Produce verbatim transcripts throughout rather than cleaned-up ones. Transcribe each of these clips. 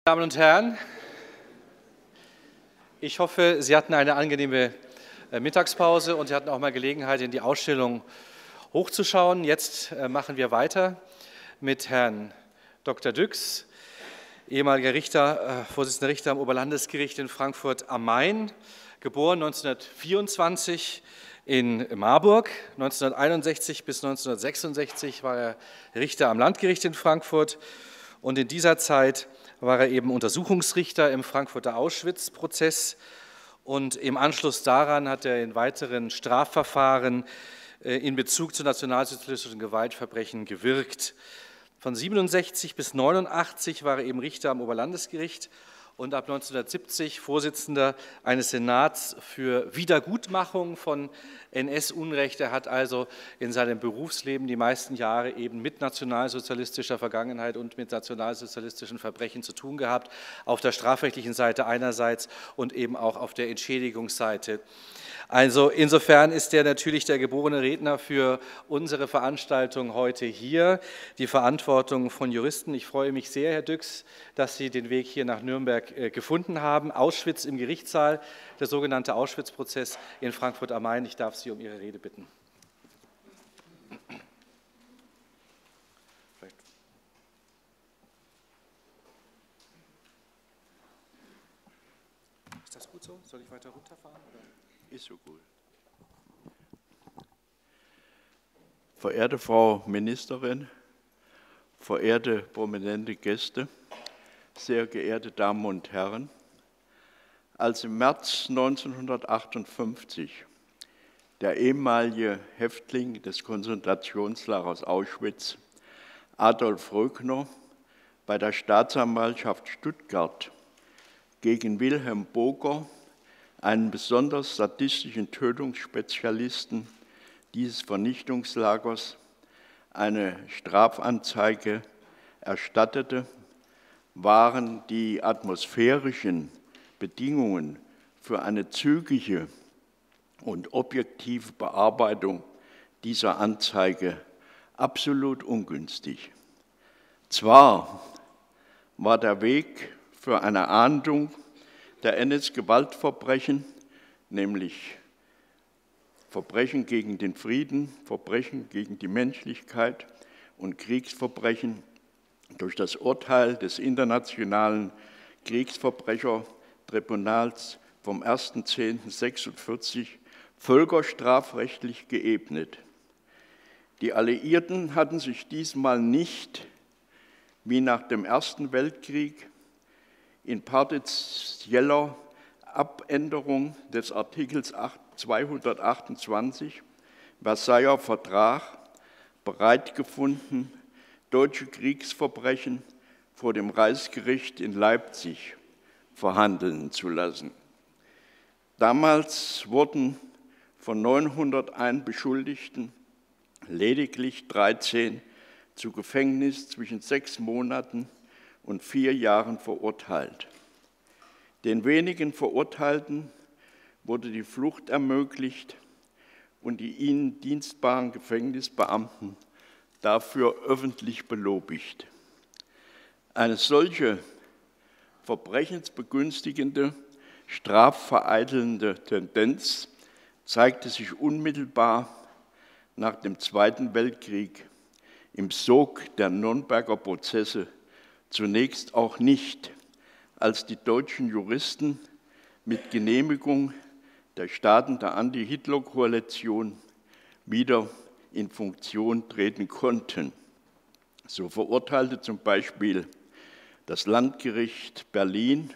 Meine Damen und Herren, ich hoffe, Sie hatten eine angenehme Mittagspause und Sie hatten auch mal Gelegenheit, in die Ausstellung hochzuschauen. Jetzt machen wir weiter mit Herrn Doktor Düx, ehemaliger Richter, Vorsitzender Richter am Oberlandesgericht in Frankfurt am Main, geboren neunzehnhundertvierundzwanzig in Marburg. neunzehnhunderteinundsechzig bis neunzehnhundertsechsundsechzig war er Richter am Landgericht in Frankfurt und in dieser Zeit war er eben Untersuchungsrichter im Frankfurter Auschwitz-Prozess und im Anschluss daran hat er in weiteren Strafverfahren in Bezug zu nationalsozialistischen Gewaltverbrechen gewirkt. Von siebenundsechzig bis neunundachtzig war er eben Richter am Oberlandesgericht und ab neunzehnhundertsiebzig Vorsitzender eines Senats für Wiedergutmachung von N S-Unrecht. Er hat also in seinem Berufsleben die meisten Jahre eben mit nationalsozialistischer Vergangenheit und mit nationalsozialistischen Verbrechen zu tun gehabt, auf der strafrechtlichen Seite einerseits und eben auch auf der Entschädigungsseite. Also insofern ist er natürlich der geborene Redner für unsere Veranstaltung heute hier, die Verantwortung von Juristen. Ich freue mich sehr, Herr Düx, dass Sie den Weg hier nach Nürnberg gefunden haben. Auschwitz im Gerichtssaal, der sogenannte Auschwitz-Prozess in Frankfurt am Main. Ich darf Sie um Ihre Rede bitten. Ist das gut so? Soll ich weiter runterfahren? Oder? Ist so gut. Verehrte Frau Ministerin, verehrte prominente Gäste, sehr geehrte Damen und Herren, als im März neunzehnhundertachtundfünfzig der ehemalige Häftling des Konzentrationslagers Auschwitz, Adolf Röckner, bei der Staatsanwaltschaft Stuttgart gegen Wilhelm Boger, einen besonders sadistischen Tötungsspezialisten dieses Vernichtungslagers, eine Strafanzeige erstattete, waren die atmosphärischen Bedingungen für eine zügige und objektive Bearbeitung dieser Anzeige absolut ungünstig. Zwar war der Weg für eine Ahndung der N S-Gewaltverbrechen, nämlich Verbrechen gegen den Frieden, Verbrechen gegen die Menschlichkeit und Kriegsverbrechen durch das Urteil des Internationalen Kriegsverbrechertribunals vom ersten zehnten sechsundvierzig völkerstrafrechtlich geebnet. Die Alliierten hatten sich diesmal nicht, wie nach dem Ersten Weltkrieg, in partizieller Abänderung des Artikels zweihundertachtundzwanzig Versailler Vertrag bereit gefunden, deutsche Kriegsverbrechen vor dem Reichsgericht in Leipzig verhandeln zu lassen. Damals wurden von neunhunderteins Beschuldigten lediglich dreizehn zu Gefängnis zwischen sechs Monaten und vier Jahren verurteilt. Den wenigen Verurteilten wurde die Flucht ermöglicht und die ihnen dienstbaren Gefängnisbeamten dafür öffentlich belobigt. Eine solche verbrechensbegünstigende, strafvereitelnde Tendenz zeigte sich unmittelbar nach dem Zweiten Weltkrieg im Sog der Nürnberger Prozesse zunächst auch nicht, als die deutschen Juristen mit Genehmigung der Staaten der Anti-Hitler-Koalition wieder in Funktion treten konnten. So verurteilte zum Beispiel das Landgericht Berlin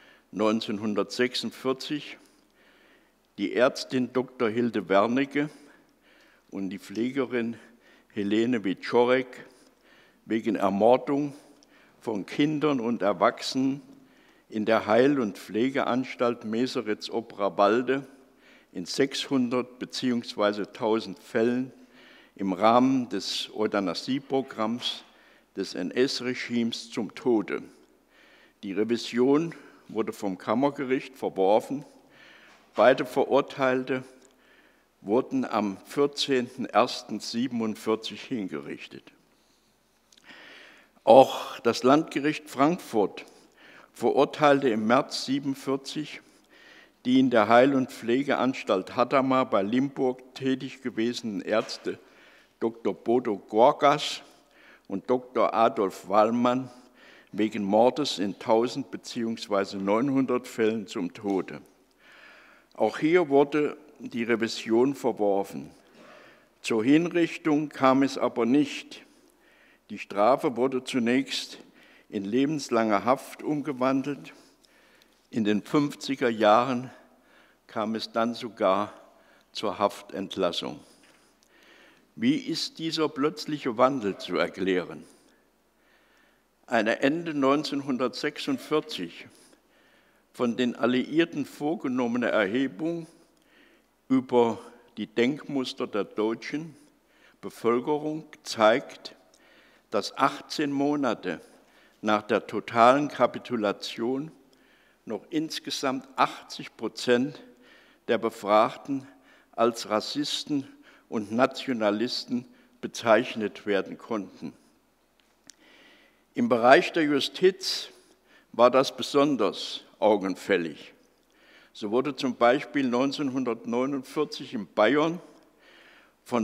neunzehnhundertsechsundvierzig die Ärztin Doktor Hilde Wernicke und die Pflegerin Helene Wieczorek wegen Ermordung von Kindern und Erwachsenen in der Heil- und Pflegeanstalt Meseritz-Obrawalde in sechshundert bzw. tausend Fällen im Rahmen des Euthanasieprogramms des N S-Regimes zum Tode. Die Revision wurde vom Kammergericht verworfen. Beide Verurteilte wurden am vierzehnten ersten siebenundvierzig hingerichtet. Auch das Landgericht Frankfurt verurteilte im März neunzehnhundertsiebenundvierzig die in der Heil- und Pflegeanstalt Hadamar bei Limburg tätig gewesenen Ärzte Doktor Bodo Gorgas und Doktor Adolf Wallmann wegen Mordes in tausend beziehungsweise neunhundert Fällen zum Tode. Auch hier wurde die Revision verworfen. Zur Hinrichtung kam es aber nicht. Die Strafe wurde zunächst in lebenslange Haft umgewandelt. In den fünfziger Jahren kam es dann sogar zur Haftentlassung. Wie ist dieser plötzliche Wandel zu erklären? Eine Ende neunzehnhundertsechsundvierzig von den Alliierten vorgenommene Erhebung über die Denkmuster der deutschen Bevölkerung zeigt, dass achtzehn Monate nach der totalen Kapitulation noch insgesamt achtzig Prozent der Befragten als Rassisten und Nationalisten bezeichnet werden konnten. Im Bereich der Justiz war das besonders augenfällig. So wurde zum Beispiel neunzehnhundertneunundvierzig in Bayern von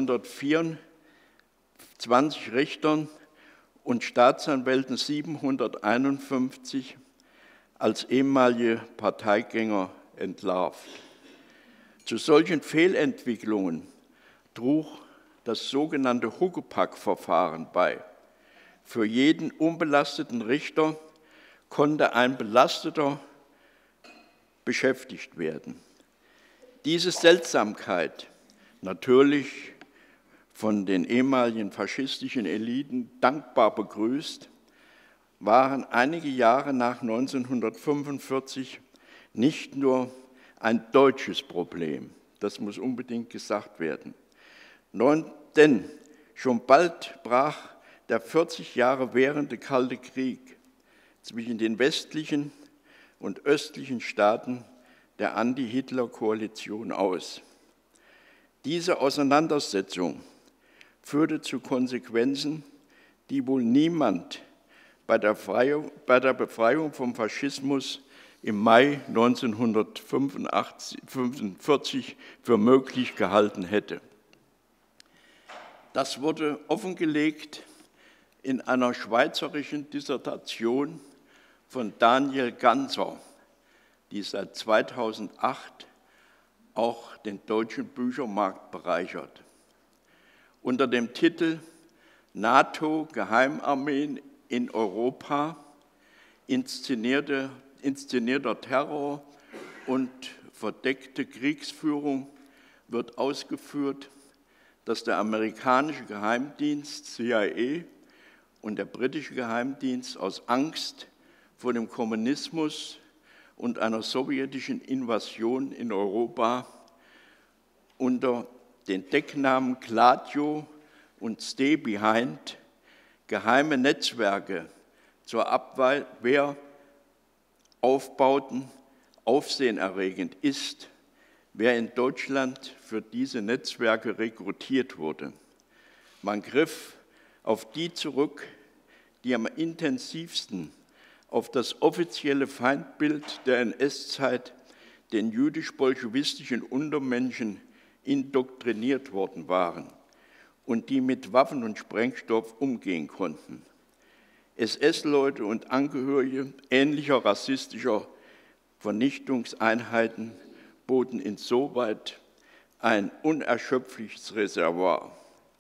neunhundertvierundzwanzig Richtern und Staatsanwälten siebenhunderteinundfünfzig als ehemalige Parteigänger entlarvt. Zu solchen Fehlentwicklungen trug das sogenannte Huckepack-Verfahren bei. Für jeden unbelasteten Richter konnte ein Belasteter beschäftigt werden. Diese Seltsamkeit, natürlich von den ehemaligen faschistischen Eliten dankbar begrüßt, waren einige Jahre nach neunzehnhundertfünfundvierzig nicht nur ein deutsches Problem, das muss unbedingt gesagt werden. Denn schon bald brach der vierzig Jahre währende Kalte Krieg zwischen den westlichen und östlichen Staaten der Anti-Hitler-Koalition aus. Diese Auseinandersetzung führte zu Konsequenzen, die wohl niemand bei der, bei der Befreiung vom Faschismus im Mai neunzehnhundertfünfundvierzig für möglich gehalten hätte. Das wurde offengelegt in einer schweizerischen Dissertation von Daniel Ganser, die seit zweitausendacht auch den deutschen Büchermarkt bereichert. Unter dem Titel NATO-Geheimarmeen in Europa, inszenierte, inszenierter Terror und verdeckte Kriegsführung wird ausgeführt, dass der amerikanische Geheimdienst C I A und der britische Geheimdienst aus Angst vor dem Kommunismus und einer sowjetischen Invasion in Europa unter den Decknamen Gladio und Stay Behind geheime Netzwerke zur Abwehr aufbauten. Aufsehenerregend ist, wer in Deutschland für diese Netzwerke rekrutiert wurde. Man griff auf die zurück, die am intensivsten auf das offizielle Feindbild der N S-Zeit, den jüdisch-bolschewistischen Untermenschen, indoktriniert worden waren und die mit Waffen und Sprengstoff umgehen konnten. S S-Leute und Angehörige ähnlicher rassistischer Vernichtungseinheiten boten insoweit ein unerschöpfliches Reservoir.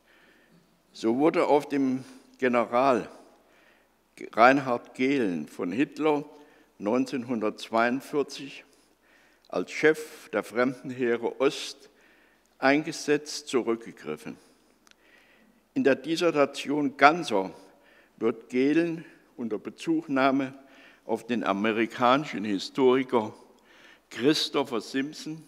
So wurde auf dem General Reinhard Gehlen von Hitler neunzehnhundertzweiundvierzig als Chef der Fremdenheere Ost eingesetzt zurückgegriffen. In der Dissertation Ganser wird Gehlen unter Bezugnahme auf den amerikanischen Historiker Christopher Simpson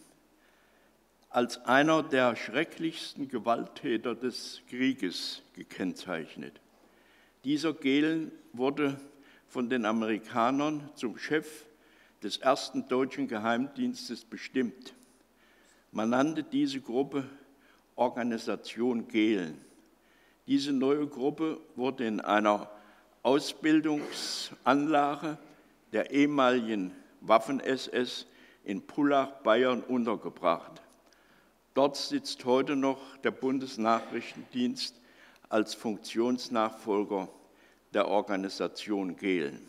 als einer der schrecklichsten Gewalttäter des Krieges gekennzeichnet. Dieser Gehlen wurde von den Amerikanern zum Chef des ersten deutschen Geheimdienstes bestimmt. Man nannte diese Gruppe Organisation Gehlen. Diese neue Gruppe wurde in einer Ausbildungsanlage der ehemaligen Waffen-S S in Pullach, Bayern, untergebracht. Dort sitzt heute noch der Bundesnachrichtendienst als Funktionsnachfolger der Organisation Gehlen.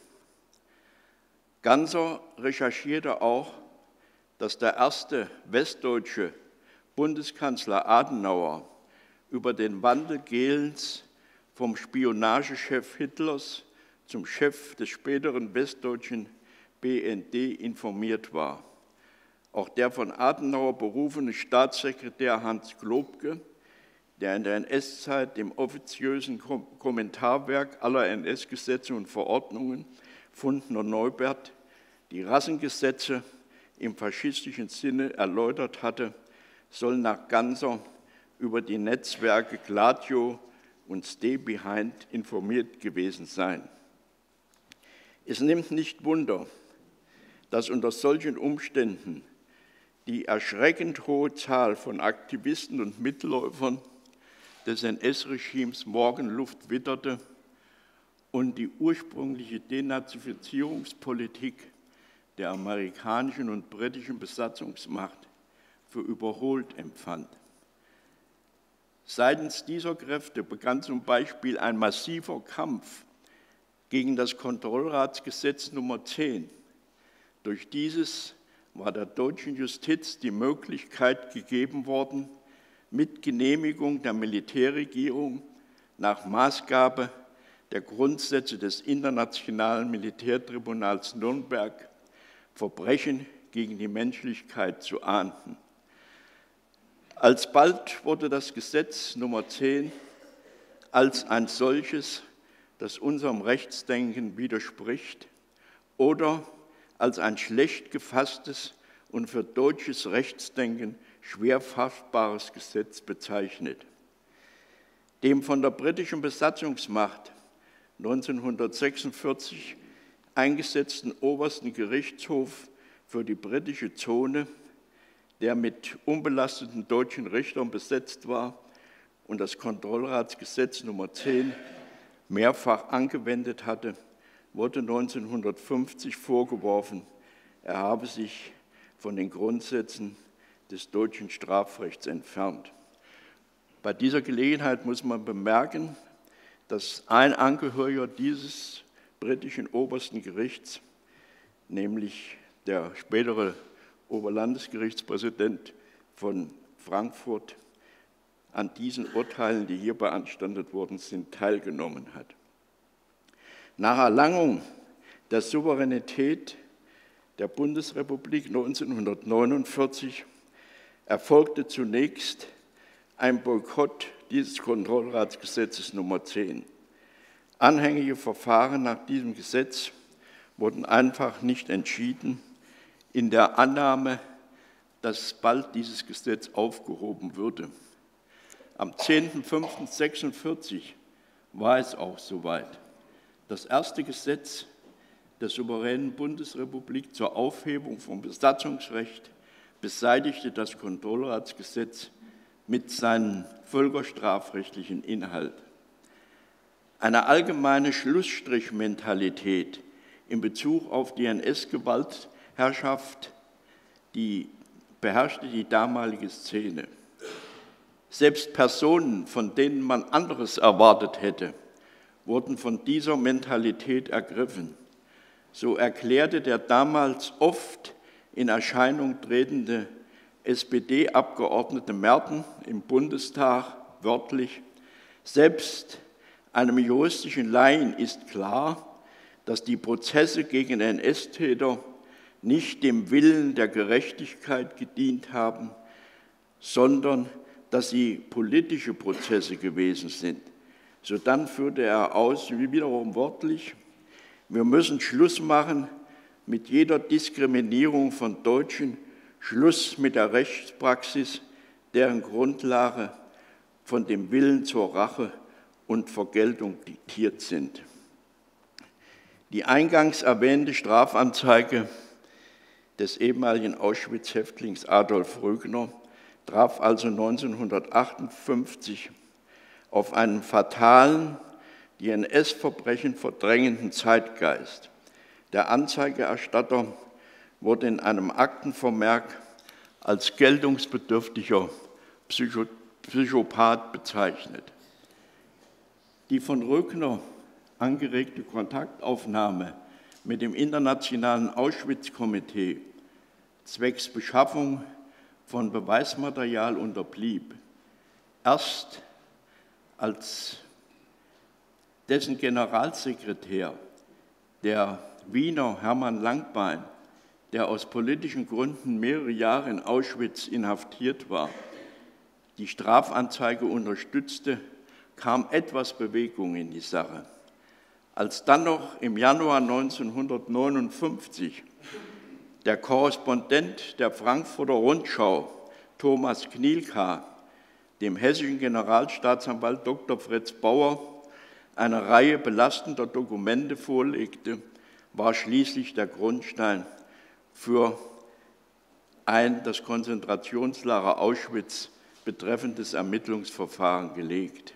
Ganser recherchierte auch, dass der erste westdeutsche Bundeskanzler Adenauer über den Wandel Gehlens vom Spionagechef Hitlers zum Chef des späteren westdeutschen B N D informiert war. Auch der von Adenauer berufene Staatssekretär Hans Globke, der in der N S-Zeit dem offiziösen Kommentarwerk aller N S-Gesetze und Verordnungen Fundner Neubert die Rassengesetze im faschistischen Sinne erläutert hatte, soll nach Ganser über die Netzwerke Gladio und Stay Behind informiert gewesen sein. Es nimmt nicht Wunder, dass unter solchen Umständen die erschreckend hohe Zahl von Aktivisten und Mitläufern des N S-Regimes Morgenluft witterte und die ursprüngliche Denazifizierungspolitik der amerikanischen und britischen Besatzungsmacht für überholt empfand. Seitens dieser Kräfte begann zum Beispiel ein massiver Kampf gegen das Kontrollratsgesetz Nummer zehn. Durch dieses war der deutschen Justiz die Möglichkeit gegeben worden, mit Genehmigung der Militärregierung nach Maßgabe der Grundsätze des Internationalen Militärtribunals Nürnberg Verbrechen gegen die Menschlichkeit zu ahnden. Alsbald wurde das Gesetz Nummer zehn als ein solches, das unserem Rechtsdenken widerspricht, oder als ein schlecht gefasstes und für deutsches Rechtsdenken schwer fassbares Gesetz bezeichnet. Dem von der britischen Besatzungsmacht neunzehnhundertsechsundvierzig eingesetzten obersten Gerichtshof für die britische Zone, der mit unbelasteten deutschen Richtern besetzt war und das Kontrollratsgesetz Nummer zehn mehrfach angewendet hatte, wurde neunzehnhundertfünfzig vorgeworfen, er habe sich von den Grundsätzen des deutschen Strafrechts entfernt. Bei dieser Gelegenheit muss man bemerken, dass ein Angehöriger dieses britischen obersten Gerichts, nämlich der spätere Oberlandesgerichtspräsident von Frankfurt, an diesen Urteilen, die hier beanstandet worden sind, teilgenommen hat. Nach Erlangung der Souveränität der Bundesrepublik neunzehnhundertneunundvierzig erfolgte zunächst ein Boykott dieses Kontrollratsgesetzes Nummer zehn. Anhängige Verfahren nach diesem Gesetz wurden einfach nicht entschieden, in der Annahme, dass bald dieses Gesetz aufgehoben würde. Am zehnten fünften neunzehnhundertsechsundvierzig war es auch soweit. Das erste Gesetz der souveränen Bundesrepublik zur Aufhebung vom Besatzungsrecht beseitigte das Kontrollratsgesetz mit seinem völkerstrafrechtlichen Inhalt. Eine allgemeine Schlussstrichmentalität in Bezug auf die N S-Gewaltherrschaft, die beherrschte die damalige Szene. Selbst Personen, von denen man anderes erwartet hätte, wurden von dieser Mentalität ergriffen. So erklärte der damals oft in Erscheinung tretende S P D-Abgeordnete Merten im Bundestag wörtlich: Selbst einem juristischen Laien ist klar, dass die Prozesse gegen N S-Täter nicht dem Willen der Gerechtigkeit gedient haben, sondern dass sie politische Prozesse gewesen sind. Sodann führte er aus, wie wiederum wörtlich: Wir müssen Schluss machen mit jeder Diskriminierung von Deutschen, Schluss mit der Rechtspraxis, deren Grundlage von dem Willen zur Rache und Vergeltung diktiert sind. Die eingangs erwähnte Strafanzeige des ehemaligen Auschwitz-Häftlings Adolf Rügner traf also neunzehnhundertachtundfünfzig auf einen fatalen, die N S-Verbrechen verdrängenden Zeitgeist. Der Anzeigerstatter wurde in einem Aktenvermerk als geltungsbedürftiger Psycho Psychopath bezeichnet. Die von Röckner angeregte Kontaktaufnahme mit dem Internationalen Auschwitz-Komitee zwecks Beschaffung von Beweismaterial unterblieb. Erst als dessen Generalsekretär, der Wiener Hermann Langbein, der aus politischen Gründen mehrere Jahre in Auschwitz inhaftiert war, die Strafanzeige unterstützte, kam etwas Bewegung in die Sache. Als dann noch im Januar neunzehnhundertneunundfünfzig der Korrespondent der Frankfurter Rundschau, Thomas Knielka, dem hessischen Generalstaatsanwalt Doktor Fritz Bauer eine Reihe belastender Dokumente vorlegte, war schließlich der Grundstein für ein das Konzentrationslager Auschwitz betreffendes Ermittlungsverfahren gelegt.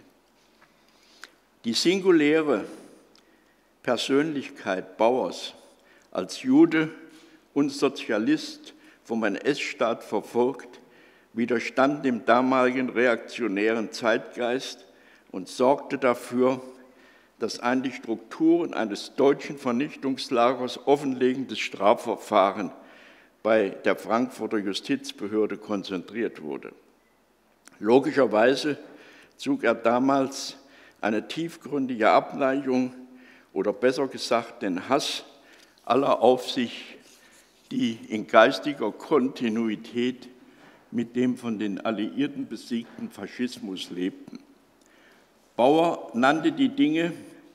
Die singuläre Persönlichkeit Bauers als Jude und Sozialist vom N S-Staat verfolgt, widerstand dem damaligen reaktionären Zeitgeist und sorgte dafür, dass ein die Strukturen eines deutschen Vernichtungslagers offenlegendes Strafverfahren bei der Frankfurter Justizbehörde konzentriert wurde. Logischerweise zog er damals eine tiefgründige Abneigung oder besser gesagt den Hass aller auf sich, die in geistiger Kontinuität mit dem von den Alliierten besiegten Faschismus lebten. Bauer nannte die Dinge,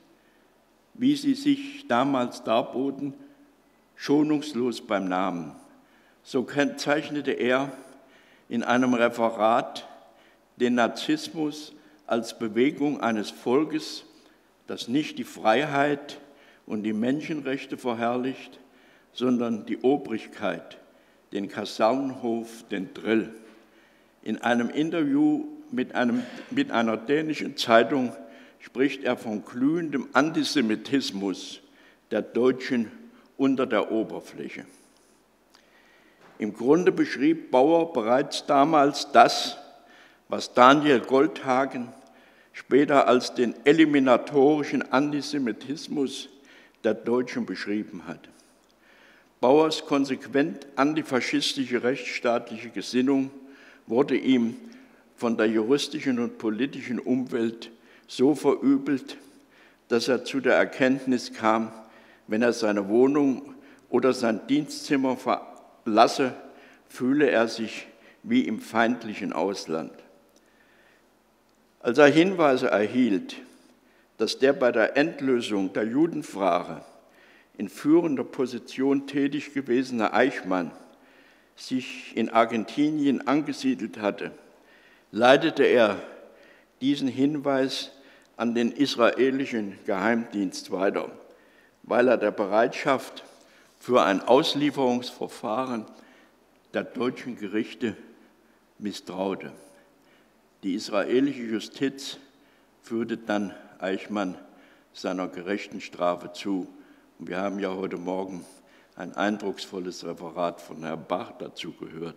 wie sie sich damals darboten, schonungslos beim Namen. So kennzeichnete er in einem Referat den Nazismus als Bewegung eines Volkes, das nicht die Freiheit und die Menschenrechte verherrlicht, sondern die Obrigkeit, den Kasernenhof, den Drill. In einem Interview mit, einem, mit einer dänischen Zeitung spricht er von glühendem Antisemitismus der Deutschen unter der Oberfläche. Im Grunde beschrieb Bauer bereits damals das, was Daniel Goldhagen später als den eliminatorischen Antisemitismus der Deutschen beschrieben hat. Bauers konsequent antifaschistische rechtsstaatliche Gesinnung wurde ihm von der juristischen und politischen Umwelt so verübelt, dass er zu der Erkenntnis kam, wenn er seine Wohnung oder sein Dienstzimmer verlasse, fühle er sich wie im feindlichen Ausland. Als er Hinweise erhielt, dass der bei der Endlösung der Judenfrage in führender Position tätig gewesene Eichmann sich in Argentinien angesiedelt hatte, leitete er diesen Hinweis an den israelischen Geheimdienst weiter, weil er der Bereitschaft für ein Auslieferungsverfahren der deutschen Gerichte misstraute. Die israelische Justiz führte dann Eichmann seiner gerechten Strafe zu. Und wir haben ja heute Morgen ein eindrucksvolles Referat von Herrn Bach dazu gehört.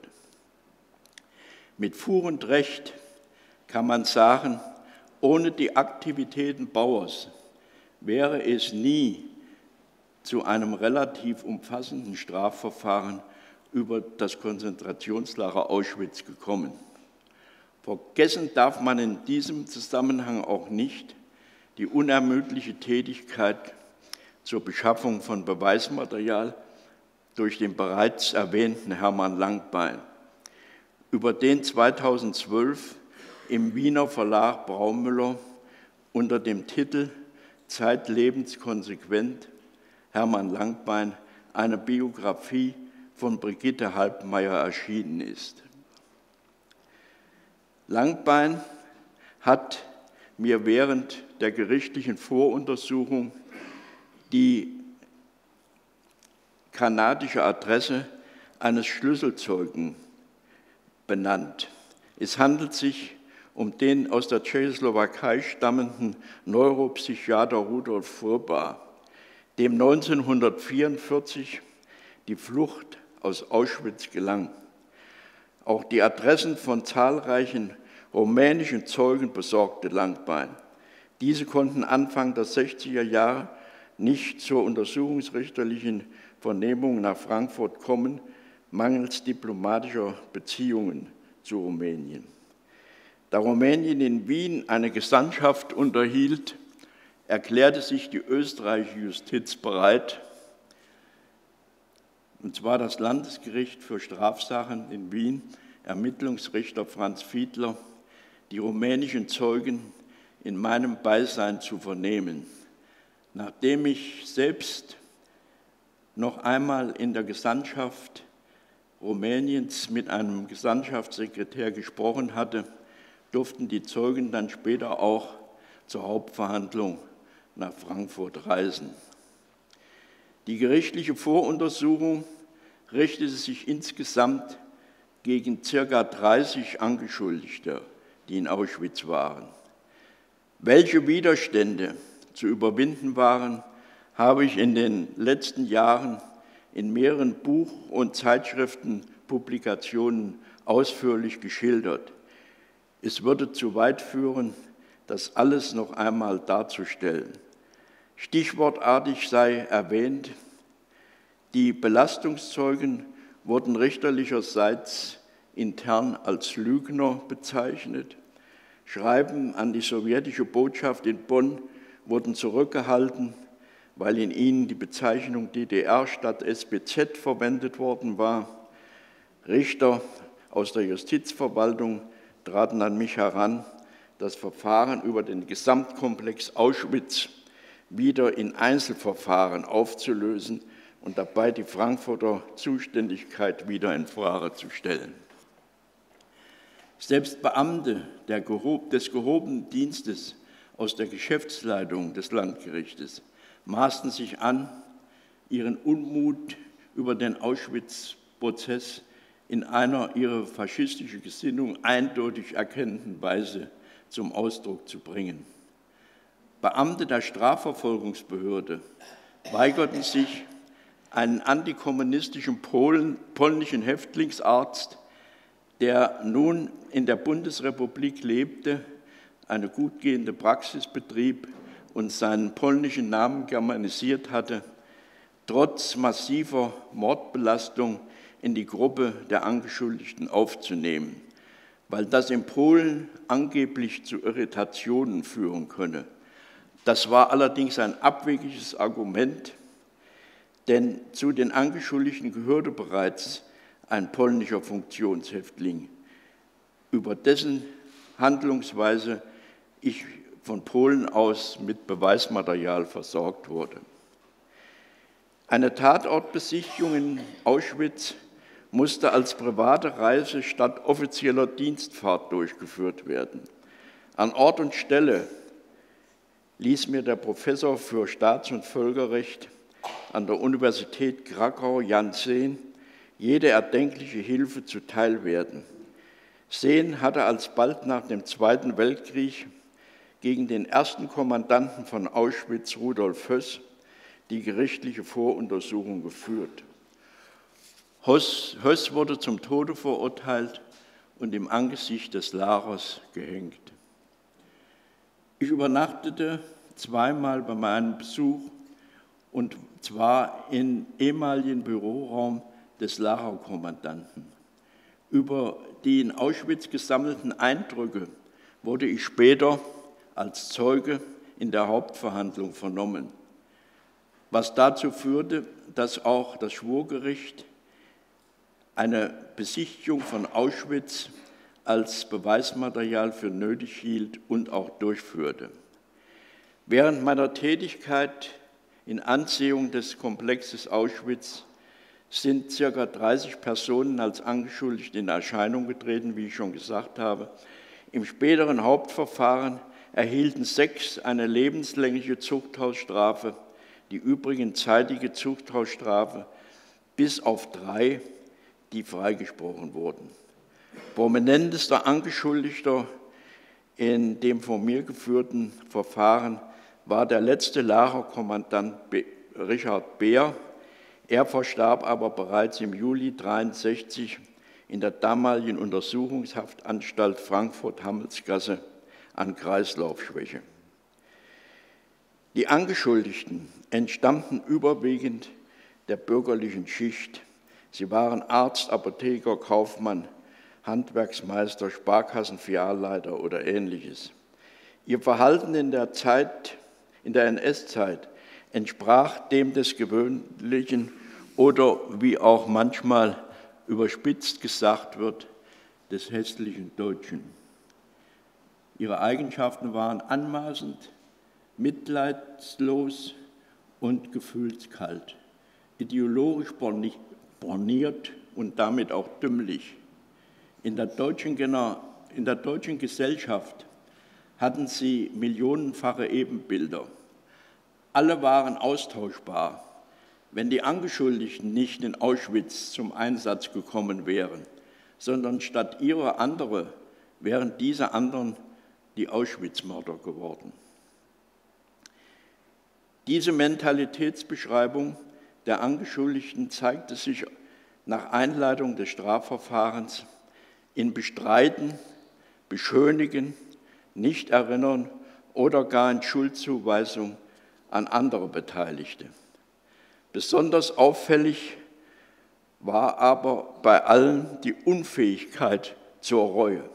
Mit Fug und Recht kann man sagen, ohne die Aktivitäten Bauers wäre es nie zu einem relativ umfassenden Strafverfahren über das Konzentrationslager Auschwitz gekommen. Vergessen darf man in diesem Zusammenhang auch nicht die unermüdliche Tätigkeit zur Beschaffung von Beweismaterial durch den bereits erwähnten Hermann Langbein, über den zweitausendzwölf im Wiener Verlag Braumüller unter dem Titel Zeitlebens konsequent Hermann Langbein eine Biografie von Brigitte Halbmeier erschienen ist. Langbein hat mir während der gerichtlichen Voruntersuchung die kanadische Adresse eines Schlüsselzeugen benannt. Es handelt sich um den aus der Tschechoslowakei stammenden Neuropsychiater Rudolf Vrba, dem neunzehnhundertvierundvierzig die Flucht aus Auschwitz gelang. Auch die Adressen von zahlreichen rumänischen Zeugen besorgte Langbein. Diese konnten Anfang der sechziger Jahre nicht zur untersuchungsrichterlichen Vernehmung nach Frankfurt kommen, mangels diplomatischer Beziehungen zu Rumänien. Da Rumänien in Wien eine Gesandtschaft unterhielt, erklärte sich die österreichische Justiz bereit, und zwar das Landesgericht für Strafsachen in Wien, Ermittlungsrichter Franz Fiedler, die rumänischen Zeugen in meinem Beisein zu vernehmen. Nachdem ich selbst noch einmal in der Gesandtschaft Rumäniens mit einem Gesandtschaftssekretär gesprochen hatte, durften die Zeugen dann später auch zur Hauptverhandlung nach Frankfurt reisen. Die gerichtliche Voruntersuchung richtete sich insgesamt gegen ca. dreißig Angeschuldigte, die in Auschwitz waren. Welche Widerstände zu überwinden waren, habe ich in den letzten Jahren in mehreren Buch- und Zeitschriftenpublikationen ausführlich geschildert. Es würde zu weit führen, das alles noch einmal darzustellen. Stichwortartig sei erwähnt, die Belastungszeugen wurden richterlicherseits intern als Lügner bezeichnet. Schreiben an die sowjetische Botschaft in Bonn wurden zurückgehalten, weil in ihnen die Bezeichnung D D R statt S B Z verwendet worden war. Richter aus der Justizverwaltung traten an mich heran, das Verfahren über den Gesamtkomplex Auschwitz wieder in Einzelverfahren aufzulösen und dabei die Frankfurter Zuständigkeit wieder in Frage zu stellen. Selbst Beamte der gehob, des gehobenen Dienstes aus der Geschäftsleitung des Landgerichtes maßen sich an, ihren Unmut über den Auschwitz-Prozess in einer ihre faschistische Gesinnung eindeutig erkennenden Weise zum Ausdruck zu bringen. Beamte der Strafverfolgungsbehörde weigerten sich, einen antikommunistischen Polen, polnischen Häftlingsarzt, der nun in der Bundesrepublik lebte, eine gut gehende Praxis betrieb und seinen polnischen Namen germanisiert hatte, trotz massiver Mordbelastung in die Gruppe der Angeschuldigten aufzunehmen, weil das in Polen angeblich zu Irritationen führen könne. Das war allerdings ein abwegiges Argument, denn zu den Angeschuldigten gehörte bereits ein polnischer Funktionshäftling, über dessen Handlungsweise ich von Polen aus mit Beweismaterial versorgt wurde. Eine Tatortbesichtigung in Auschwitz musste als private Reise statt offizieller Dienstfahrt durchgeführt werden. An Ort und Stelle ließ mir der Professor für Staats- und Völkerrecht an der Universität Krakau, Jan Sehn, jede erdenkliche Hilfe zuteil werden. Sehn hatte alsbald nach dem Zweiten Weltkrieg gegen den ersten Kommandanten von Auschwitz, Rudolf Höss, die gerichtliche Voruntersuchung geführt. Höss, Höss wurde zum Tode verurteilt und im Angesicht des Lagers gehängt. Ich übernachtete zweimal bei meinem Besuch, und zwar im ehemaligen Büroraum des Lagerkommandanten. Über die in Auschwitz gesammelten Eindrücke wurde ich später als Zeuge in der Hauptverhandlung vernommen, was dazu führte, dass auch das Schwurgericht eine Besichtigung von Auschwitz als Beweismaterial für nötig hielt und auch durchführte. Während meiner Tätigkeit in Ansehung des Komplexes Auschwitz sind ca. dreißig Personen als Angeschuldigte in Erscheinung getreten, wie ich schon gesagt habe. Im späteren Hauptverfahren erhielten sechs eine lebenslängliche Zuchthausstrafe, die übrigen zeitige Zuchthausstrafe, bis auf drei, die freigesprochen wurden. Prominentester Angeschuldigter in dem von mir geführten Verfahren war der letzte Lagerkommandant Richard Beer. Er verstarb aber bereits im Juli neunzehnhundertdreiundsechzig in der damaligen Untersuchungshaftanstalt Frankfurt-Hammelsgasse an Kreislaufschwäche. Die Angeschuldigten entstammten überwiegend der bürgerlichen Schicht. Sie waren Arzt, Apotheker, Kaufmann, Handwerksmeister, Sparkassenfilialleiter oder Ähnliches. Ihr Verhalten in der Zeit, in der N S-Zeit entsprach dem des gewöhnlichen oder, wie auch manchmal überspitzt gesagt wird, des hässlichen Deutschen. Ihre Eigenschaften waren anmaßend, mitleidslos und gefühlskalt, ideologisch borniert und damit auch dümmlich. In der deutschen, in der deutschen Gesellschaft hatten sie millionenfache Ebenbilder. Alle waren austauschbar. Wenn die Angeschuldigten nicht in Auschwitz zum Einsatz gekommen wären, sondern statt ihrer andere, wären diese anderen die Auschwitz-Mörder geworden. Diese Mentalitätsbeschreibung der Angeschuldigten zeigte sich nach Einleitung des Strafverfahrens in Bestreiten, Beschönigen, Nichterinnern oder gar in Schuldzuweisung an andere Beteiligte. Besonders auffällig war aber bei allen die Unfähigkeit zur Reue.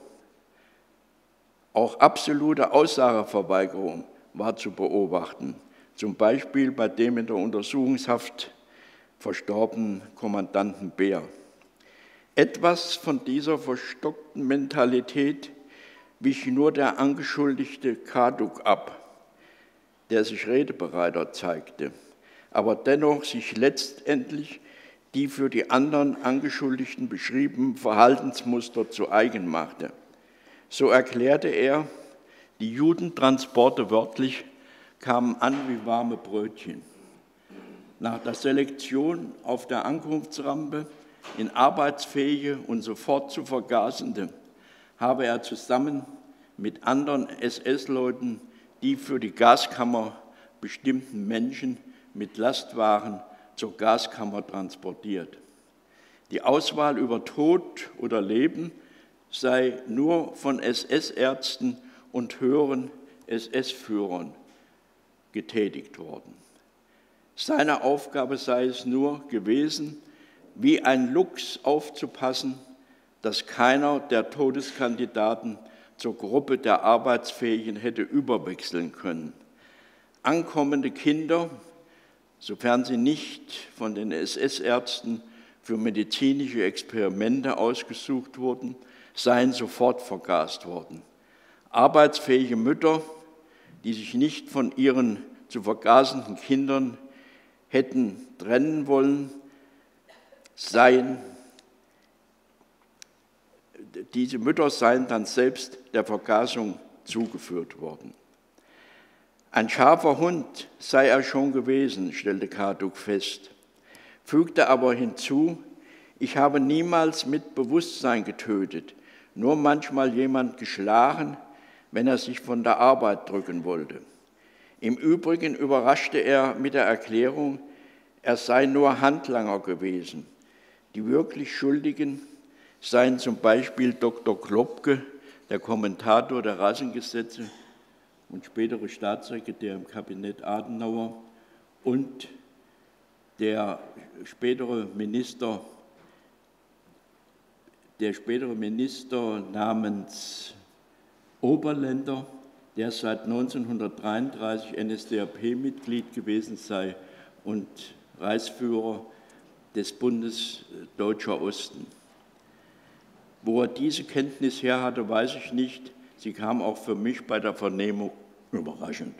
Auch absolute Aussageverweigerung war zu beobachten, zum Beispiel bei dem in der Untersuchungshaft verstorbenen Kommandanten Beer. Etwas von dieser verstockten Mentalität wich nur der Angeschuldigte Kaduk ab, der sich redebereiter zeigte, aber dennoch sich letztendlich die für die anderen Angeschuldigten beschriebenen Verhaltensmuster zu eigen machte. So erklärte er, die Judentransporte wörtlich kamen an wie warme Brötchen. Nach der Selektion auf der Ankunftsrampe in arbeitsfähige und sofort zu vergasende habe er zusammen mit anderen S S-Leuten die für die Gaskammer bestimmten Menschen mit Lastwagen zur Gaskammer transportiert. Die Auswahl über Tod oder Leben sei nur von S S-Ärzten und höheren S S-Führern getätigt worden. Seine Aufgabe sei es nur gewesen, wie ein Luchs aufzupassen, dass keiner der Todeskandidaten zur Gruppe der Arbeitsfähigen hätte überwechseln können. Ankommende Kinder, sofern sie nicht von den S S-Ärzten für medizinische Experimente ausgesucht wurden, seien sofort vergast worden. Arbeitsfähige Mütter, die sich nicht von ihren zu vergasenden Kindern hätten trennen wollen, seien, diese Mütter seien dann selbst der Vergasung zugeführt worden. Ein scharfer Hund sei er schon gewesen, stellte Kaduk fest, fügte aber hinzu, ich habe niemals mit Bewusstsein getötet, nur manchmal jemand geschlagen, wenn er sich von der Arbeit drücken wollte. Im Übrigen überraschte er mit der Erklärung, er sei nur Handlanger gewesen. Die wirklich Schuldigen seien zum Beispiel Doktor Klopke, der Kommentator der Rassengesetze und spätere Staatssekretär im Kabinett Adenauer, und der spätere Minister, der spätere Minister namens Oberländer, der seit neunzehnhundertdreiunddreißig N S D A P-Mitglied gewesen sei und Reichsführer des Bundes Deutscher Osten. Wo er diese Kenntnis her hatte, weiß ich nicht. Sie kam auch für mich bei der Vernehmung überraschend.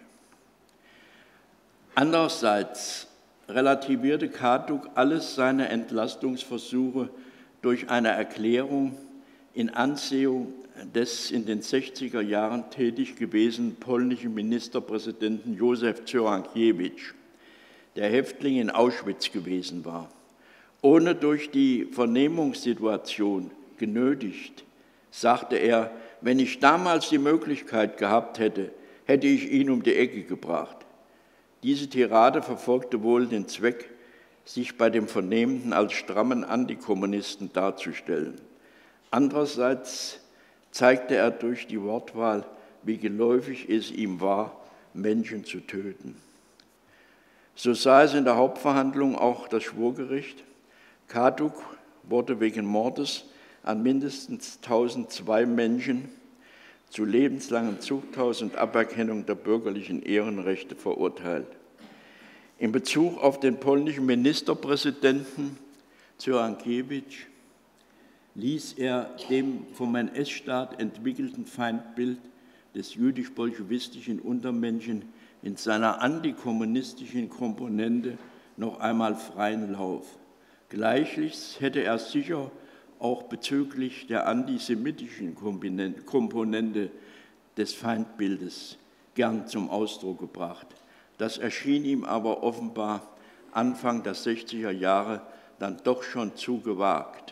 Andererseits relativierte Kaduk alles seine Entlastungsversuche durch eine Erklärung in Ansehung des in den sechziger Jahren tätig gewesenen polnischen Ministerpräsidenten Józef Cyrankiewicz, der Häftling in Auschwitz gewesen war. Ohne durch die Vernehmungssituation genötigt, sagte er, wenn ich damals die Möglichkeit gehabt hätte, hätte ich ihn um die Ecke gebracht. Diese Tirade verfolgte wohl den Zweck, sich bei dem Vernehmenden als strammen Antikommunisten darzustellen. Andererseits zeigte er durch die Wortwahl, wie geläufig es ihm war, Menschen zu töten. So sah es in der Hauptverhandlung auch das Schwurgericht. Kaduk wurde wegen Mordes an mindestens tausendzwei Menschen zu lebenslangen Zuchthaus und Aberkennung der bürgerlichen Ehrenrechte verurteilt. In Bezug auf den polnischen Ministerpräsidenten Cyrankiewicz ließ er dem vom N S-Staat entwickelten Feindbild des jüdisch-bolschewistischen Untermenschen in seiner antikommunistischen Komponente noch einmal freien Lauf. Gleichlich hätte er sicher auch bezüglich der antisemitischen Komponente des Feindbildes gern zum Ausdruck gebracht. Das erschien ihm aber offenbar Anfang der sechziger Jahre dann doch schon zu gewagt.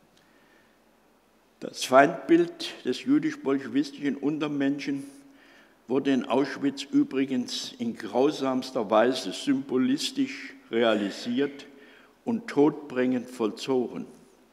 Das Feindbild des jüdisch-bolschewistischen Untermenschen wurde in Auschwitz übrigens in grausamster Weise symbolistisch realisiert und todbringend vollzogen.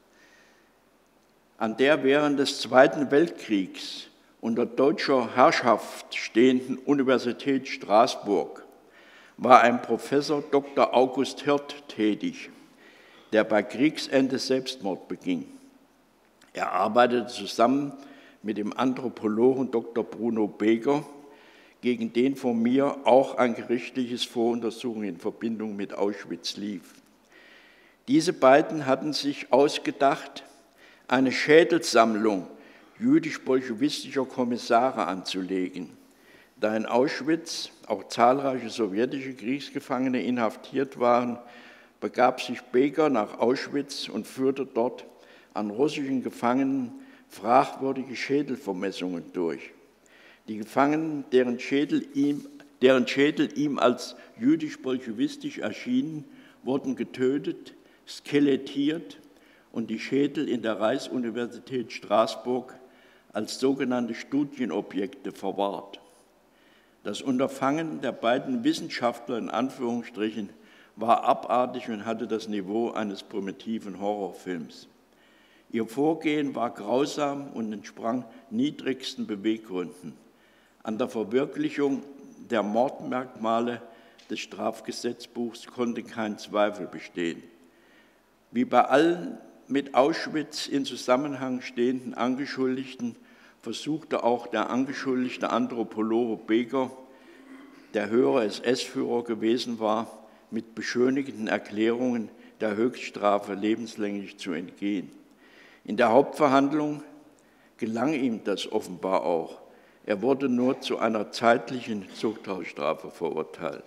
An der während des Zweiten Weltkriegs unter deutscher Herrschaft stehenden Universität Straßburg war ein Professor Doktor August Hirt tätig, der bei Kriegsende Selbstmord beging. Er arbeitete zusammen mit dem Anthropologen Doktor Bruno Beger, gegen den von mir auch ein gerichtliches Voruntersuchung in Verbindung mit Auschwitz lief. Diese beiden hatten sich ausgedacht, eine Schädelsammlung jüdisch-bolschewistischer Kommissare anzulegen. Da in Auschwitz auch zahlreiche sowjetische Kriegsgefangene inhaftiert waren, begab sich Beger nach Auschwitz und führte dort an russischen Gefangenen fragwürdige Schädelvermessungen durch. Die Gefangenen, deren Schädel ihm, deren Schädel ihm als jüdisch-bolschewistisch erschienen, wurden getötet, skelettiert und die Schädel in der Reichsuniversität Straßburg als sogenannte Studienobjekte verwahrt. Das Unterfangen der beiden Wissenschaftler in Anführungsstrichen war abartig und hatte das Niveau eines primitiven Horrorfilms. Ihr Vorgehen war grausam und entsprang niedrigsten Beweggründen. An der Verwirklichung der Mordmerkmale des Strafgesetzbuchs konnte kein Zweifel bestehen. Wie bei allen mit Auschwitz in Zusammenhang stehenden Angeschuldigten versuchte auch der angeschuldigte Anthropologe Beger, der höhere S S-Führer gewesen war, mit beschönigenden Erklärungen der Höchststrafe lebenslänglich zu entgehen. In der Hauptverhandlung gelang ihm das offenbar auch. Er wurde nur zu einer zeitlichen Zuchthausstrafe verurteilt.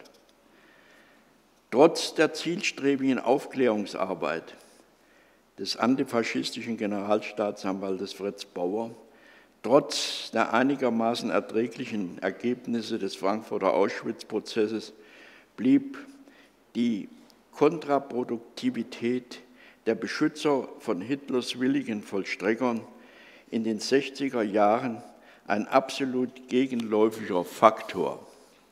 Trotz der zielstrebigen Aufklärungsarbeit des antifaschistischen Generalstaatsanwaltes Fritz Bauer, trotz der einigermaßen erträglichen Ergebnisse des Frankfurter Auschwitz-Prozesses blieb die Kontraproduktivität der Beschützer von Hitlers willigen Vollstreckern in den sechziger Jahren ein absolut gegenläufiger Faktor.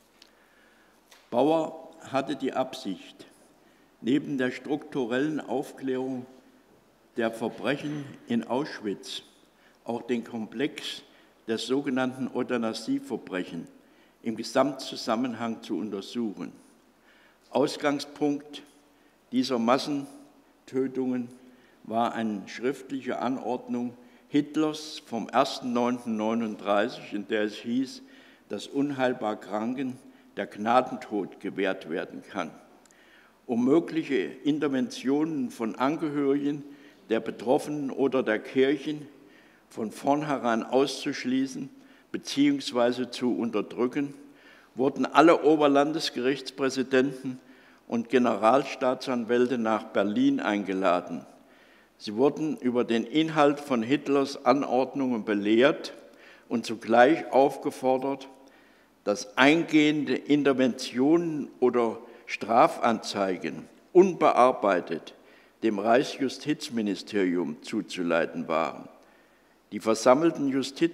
Bauer hatte die Absicht, neben der strukturellen Aufklärung der Verbrechen in Auschwitz auch den Komplex der sogenannten Euthanasieverbrechen im Gesamtzusammenhang zu untersuchen. Ausgangspunkt dieser Massentötungen war eine schriftliche Anordnung Hitlers vom ersten neunten neununddreißig, in der es hieß, dass unheilbar Kranken der Gnadentod gewährt werden kann. Um mögliche Interventionen von Angehörigen der Betroffenen oder der Kirchen von vornherein auszuschließen bzw. zu unterdrücken, wurden alle Oberlandesgerichtspräsidenten und Generalstaatsanwälte nach Berlin eingeladen. Sie wurden über den Inhalt von Hitlers Anordnungen belehrt und zugleich aufgefordert, dass eingehende Interventionen oder Strafanzeigen unbearbeitet dem Reichsjustizministerium zuzuleiten waren. Die versammelten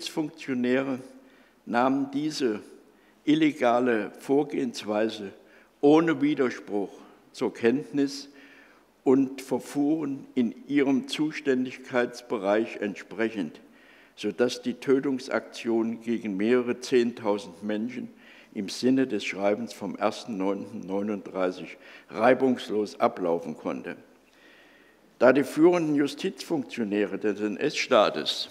Justizfunktionäre nahmen diese illegale Vorgehensweise ohne Widerspruch zur Kenntnis und verfuhren in ihrem Zuständigkeitsbereich entsprechend, sodass die Tötungsaktion gegen mehrere Zehntausend Menschen im Sinne des Schreibens vom ersten neunten neununddreißig reibungslos ablaufen konnte. Da die führenden Justizfunktionäre des N S-Staates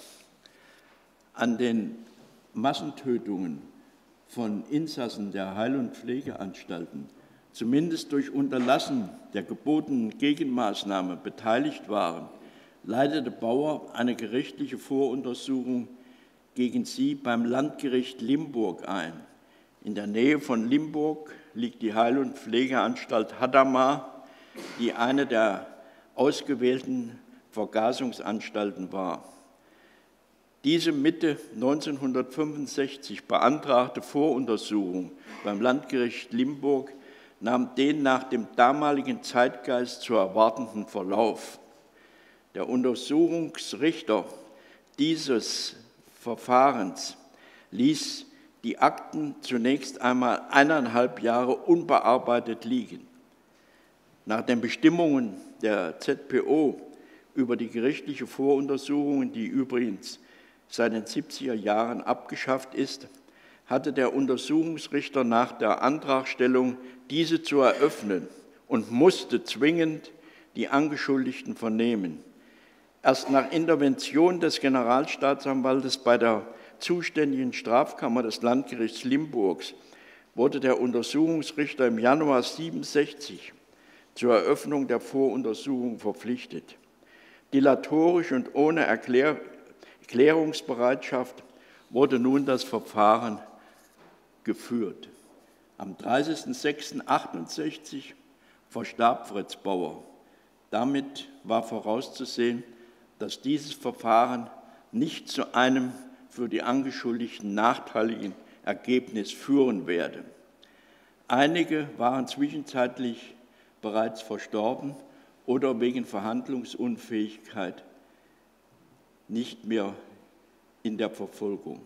an den Massentötungen von Insassen der Heil- und Pflegeanstalten zumindest durch Unterlassen der gebotenen Gegenmaßnahme beteiligt waren, leitete Bauer eine gerichtliche Voruntersuchung gegen sie beim Landgericht Limburg ein. In der Nähe von Limburg liegt die Heil- und Pflegeanstalt Hadamar, die eine der ausgewählten Vergasungsanstalten war. Diese Mitte neunzehnhundertfünfundsechzig beantragte Voruntersuchung beim Landgericht Limburg nahm den nach dem damaligen Zeitgeist zu erwartenden Verlauf. Der Untersuchungsrichter dieses Verfahrens ließ die Akten zunächst einmal eineinhalb Jahre unbearbeitet liegen. Nach den Bestimmungen der Z P O über die gerichtliche Voruntersuchung, die übrigens seit den siebziger Jahren abgeschafft ist, hatte der Untersuchungsrichter nach der Antragstellung diese zu eröffnen und musste zwingend die Angeschuldigten vernehmen. Erst nach Intervention des Generalstaatsanwaltes bei der zuständigen Strafkammer des Landgerichts Limburgs wurde der Untersuchungsrichter im Januar neunzehnhundertsiebenundsechzig zur Eröffnung der Voruntersuchung verpflichtet. Dilatorisch und ohne Erklär Klärungsbereitschaft wurde nun das Verfahren geführt. Am dreißigsten sechsten achtundsechzig verstarb Fritz Bauer. Damit war vorauszusehen, dass dieses Verfahren nicht zu einem für die Angeschuldigten nachteiligen Ergebnis führen werde. Einige waren zwischenzeitlich bereits verstorben oder wegen Verhandlungsunfähigkeit nicht mehr in der Verfolgung.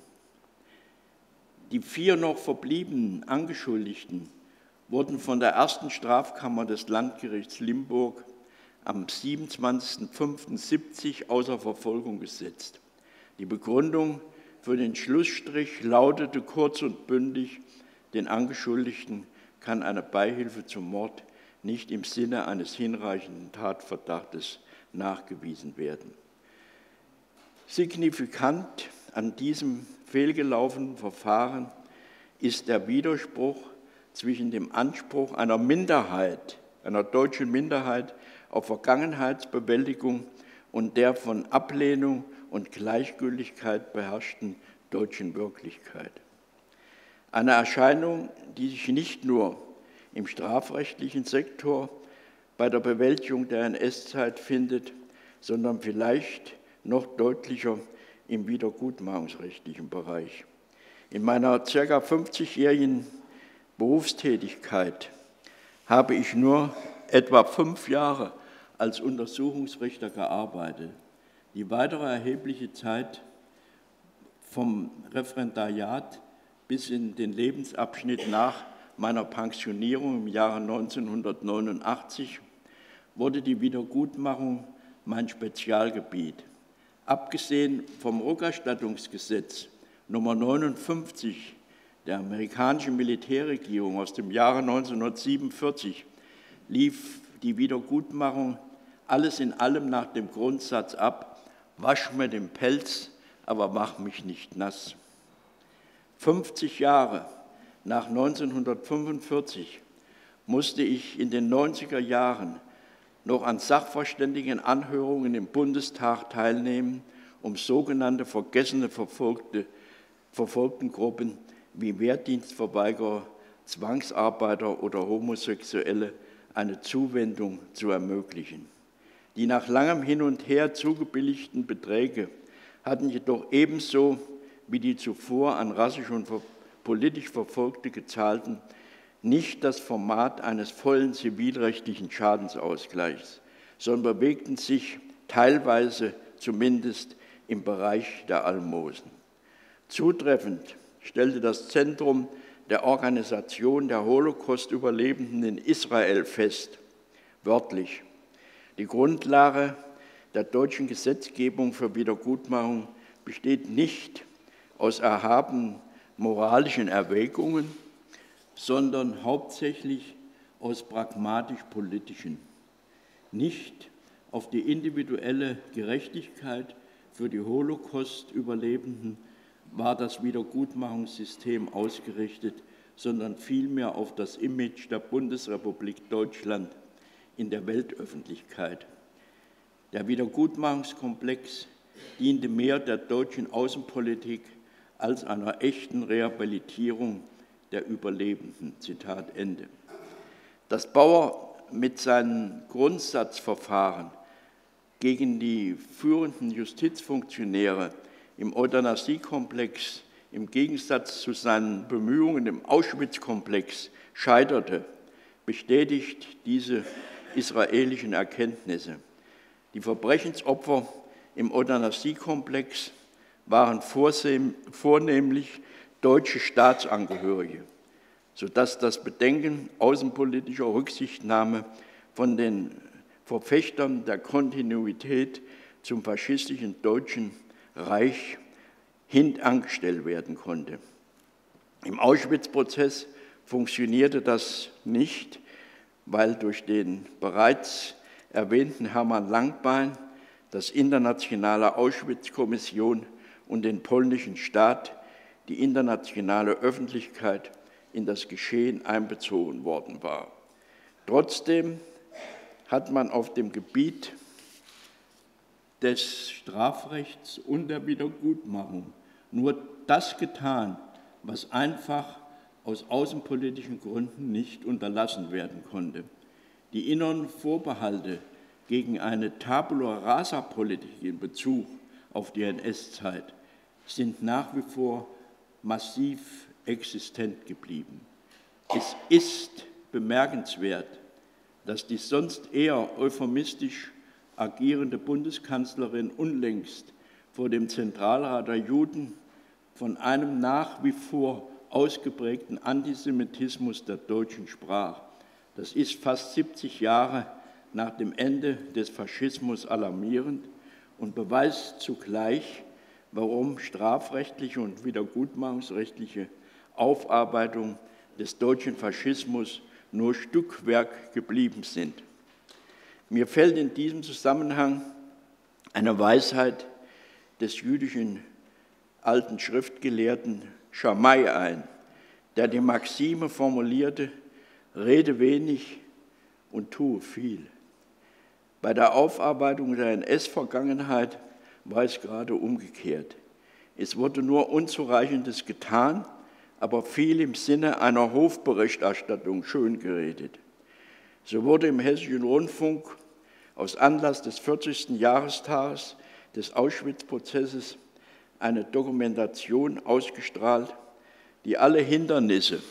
Die vier noch verbliebenen Angeschuldigten wurden von der ersten Strafkammer des Landgerichts Limburg am siebenundzwanzigsten fünften siebzig außer Verfolgung gesetzt. Die Begründung für den Schlussstrich lautete kurz und bündig: Den Angeschuldigten kann eine Beihilfe zum Mord nicht im Sinne eines hinreichenden Tatverdachtes nachgewiesen werden. Signifikant an diesem fehlgelaufenen Verfahren ist der Widerspruch zwischen dem Anspruch einer Minderheit, einer deutschen Minderheit auf Vergangenheitsbewältigung und der von Ablehnung und Gleichgültigkeit beherrschten deutschen Wirklichkeit. Eine Erscheinung, die sich nicht nur im strafrechtlichen Sektor bei der Bewältigung der N S-Zeit findet, sondern vielleicht noch deutlicher im wiedergutmachungsrechtlichen Bereich. In meiner ca. fünfzigjährigen Berufstätigkeit habe ich nur etwa fünf Jahre als Untersuchungsrichter gearbeitet. Die weitere erhebliche Zeit vom Referendariat bis in den Lebensabschnitt nach meiner Pensionierung im Jahre neunzehnhundertneunundachtzig wurde die Wiedergutmachung mein Spezialgebiet. Abgesehen vom Rückerstattungsgesetz Nummer neunundfünfzig der amerikanischen Militärregierung aus dem Jahre neunzehnhundertsiebenundvierzig lief die Wiedergutmachung alles in allem nach dem Grundsatz ab: Wasch mir den Pelz, aber mach mich nicht nass. fünfzig Jahre nach neunzehnhundertfünfundvierzig musste ich in den neunziger Jahren noch an Sachverständigenanhörungen im Bundestag teilnehmen, um sogenannte vergessene Verfolgte, Verfolgtengruppen wie Wehrdienstverweigerer, Zwangsarbeiter oder Homosexuelle eine Zuwendung zu ermöglichen. Die nach langem Hin und Her zugebilligten Beträge hatten jedoch ebenso wie die zuvor an rassisch und politisch Verfolgte gezahlten nicht das Format eines vollen zivilrechtlichen Schadensausgleichs, sondern bewegten sich teilweise zumindest im Bereich der Almosen. Zutreffend stellte das Zentrum der Organisation der Holocaust-Überlebenden in Israel fest, wörtlich. Die Grundlage der deutschen Gesetzgebung für Wiedergutmachung besteht nicht aus erhabenen moralischen Erwägungen, sondern hauptsächlich aus pragmatisch-politischen. Nicht auf die individuelle Gerechtigkeit für die Holocaust-Überlebenden war das Wiedergutmachungssystem ausgerichtet, sondern vielmehr auf das Image der Bundesrepublik Deutschland in der Weltöffentlichkeit. Der Wiedergutmachungskomplex diente mehr der deutschen Außenpolitik als einer echten Rehabilitierung der Überlebenden. Zitat Ende. Dass Bauer mit seinen Grundsatzverfahren gegen die führenden Justizfunktionäre im Euthanasie-Komplex im Gegensatz zu seinen Bemühungen im Auschwitz-Komplex scheiterte, bestätigt diese israelischen Erkenntnisse. Die Verbrechensopfer im Euthanasie-Komplex waren vornehmlich deutsche Staatsangehörige, sodass das Bedenken außenpolitischer Rücksichtnahme von den Verfechtern der Kontinuität zum faschistischen Deutschen Reich hintangestellt werden konnte. Im Auschwitz-Prozess funktionierte das nicht, weil durch den bereits erwähnten Hermann Langbein, das Internationale Auschwitz-Kommission und den polnischen Staat die internationale Öffentlichkeit in das Geschehen einbezogen worden war. Trotzdem hat man auf dem Gebiet des Strafrechts und der Wiedergutmachung nur das getan, was einfach aus außenpolitischen Gründen nicht unterlassen werden konnte. Die inneren Vorbehalte gegen eine Tabula Rasa-Politik in Bezug auf die N S-Zeit sind nach wie vor massiv existent geblieben. Es ist bemerkenswert, dass die sonst eher euphemistisch agierende Bundeskanzlerin unlängst vor dem Zentralrat der Juden von einem nach wie vor ausgeprägten Antisemitismus der Deutschen sprach. Das ist fast siebzig Jahre nach dem Ende des Faschismus alarmierend und beweist zugleich, warum strafrechtliche und wiedergutmachungsrechtliche Aufarbeitung des deutschen Faschismus nur Stückwerk geblieben sind. Mir fällt in diesem Zusammenhang eine Weisheit des jüdischen alten Schriftgelehrten Schamai ein, der die Maxime formulierte: Rede wenig und tue viel. Bei der Aufarbeitung der N S-Vergangenheit war es gerade umgekehrt. Es wurde nur Unzureichendes getan, aber viel im Sinne einer Hofberichterstattung schöngeredet. So wurde im Hessischen Rundfunk aus Anlass des vierzigsten Jahrestages des Auschwitz-Prozesses eine Dokumentation ausgestrahlt, die alle Hindernisse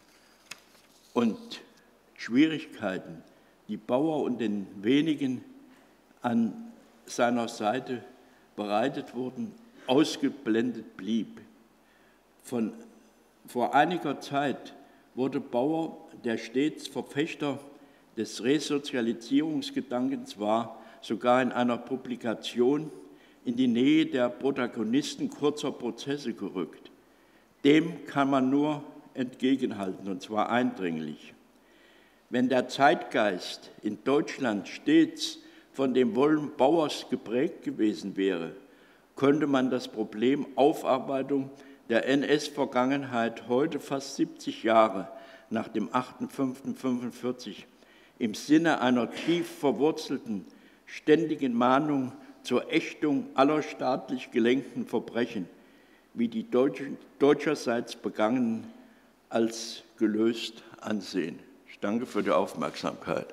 und Schwierigkeiten, die Bauer und den wenigen an seiner Seite bereitet wurden, ausgeblendet blieb. Von, vor einiger Zeit wurde Bauer, der stets Verfechter des Resozialisierungsgedankens war, sogar in einer Publikation in die Nähe der Protagonisten kurzer Prozesse gerückt. Dem kann man nur entgegenhalten, und zwar eindringlich. Wenn der Zeitgeist in Deutschland stets von dem Wollen Bauers geprägt gewesen wäre, könnte man das Problem Aufarbeitung der N S-Vergangenheit heute, fast siebzig Jahre nach dem achten fünften fünfundvierzig, im Sinne einer tief verwurzelten, ständigen Mahnung zur Ächtung aller staatlich gelenkten Verbrechen, wie die deutscherseits begangenen, als gelöst ansehen. Ich danke für die Aufmerksamkeit.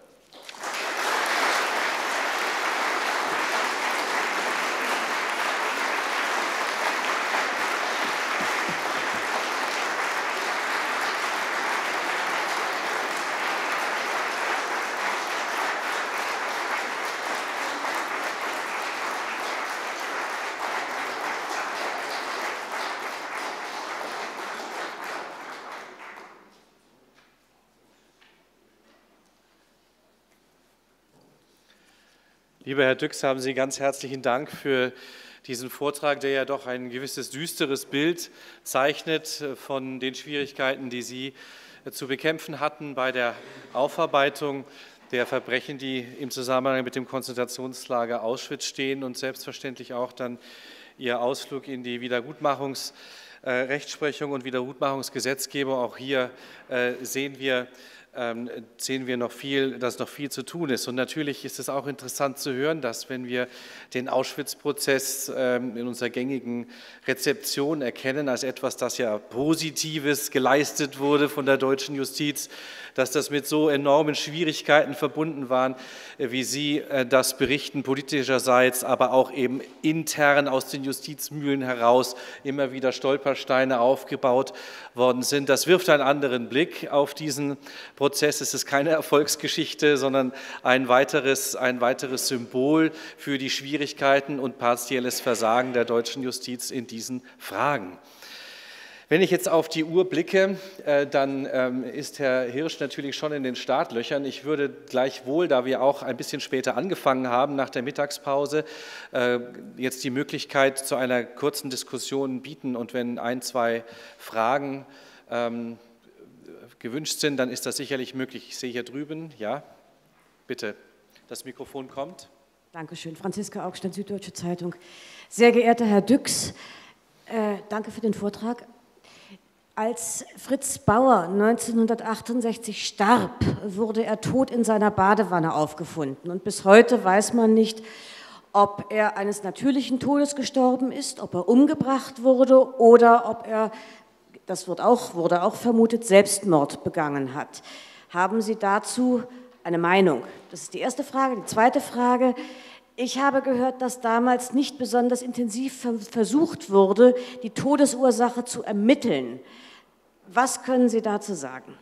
Lieber Herr Düx, haben Sie ganz herzlichen Dank für diesen Vortrag, der ja doch ein gewisses düsteres Bild zeichnet von den Schwierigkeiten, die Sie zu bekämpfen hatten bei der Aufarbeitung der Verbrechen, die im Zusammenhang mit dem Konzentrationslager Auschwitz stehen und selbstverständlich auch dann Ihr Ausflug in die Wiedergutmachungsrechtsprechung und Wiedergutmachungsgesetzgebung. Auch hier sehen wir, sehen wir noch viel, dass noch viel zu tun ist. Und natürlich ist es auch interessant zu hören, dass wenn wir den Auschwitz-Prozess in unserer gängigen Rezeption erkennen als etwas, das ja Positives geleistet wurde von der deutschen Justiz, dass das mit so enormen Schwierigkeiten verbunden waren, wie Sie das berichten, politischerseits, aber auch eben intern aus den Justizmühlen heraus immer wieder Stolpersteine aufgebaut worden sind. Das wirft einen anderen Blick auf diesen Prozess. Es ist keine Erfolgsgeschichte, sondern ein weiteres, ein weiteres Symbol für die Schwierigkeiten und partielles Versagen der deutschen Justiz in diesen Fragen. Wenn ich jetzt auf die Uhr blicke, dann ist Herr Hirsch natürlich schon in den Startlöchern. Ich würde gleichwohl, da wir auch ein bisschen später angefangen haben, nach der Mittagspause, jetzt die Möglichkeit zu einer kurzen Diskussion bieten. Und wenn ein, zwei Fragen gewünscht sind, dann ist das sicherlich möglich. Ich sehe hier drüben, ja, bitte, das Mikrofon kommt. Dankeschön. Franziska Augstein, Süddeutsche Zeitung. Sehr geehrter Herr Düx, äh, danke für den Vortrag. Als Fritz Bauer neunzehnhundertachtundsechzig starb, wurde er tot in seiner Badewanne aufgefunden. Und bis heute weiß man nicht, ob er eines natürlichen Todes gestorben ist, ob er umgebracht wurde oder ob er, das wird auch, wurde auch vermutet, Selbstmord begangen hat. Haben Sie dazu eine Meinung? Das ist die erste Frage. Die zweite Frage: Ich habe gehört, dass damals nicht besonders intensiv versucht wurde, die Todesursache zu ermitteln. Was können Sie dazu sagen?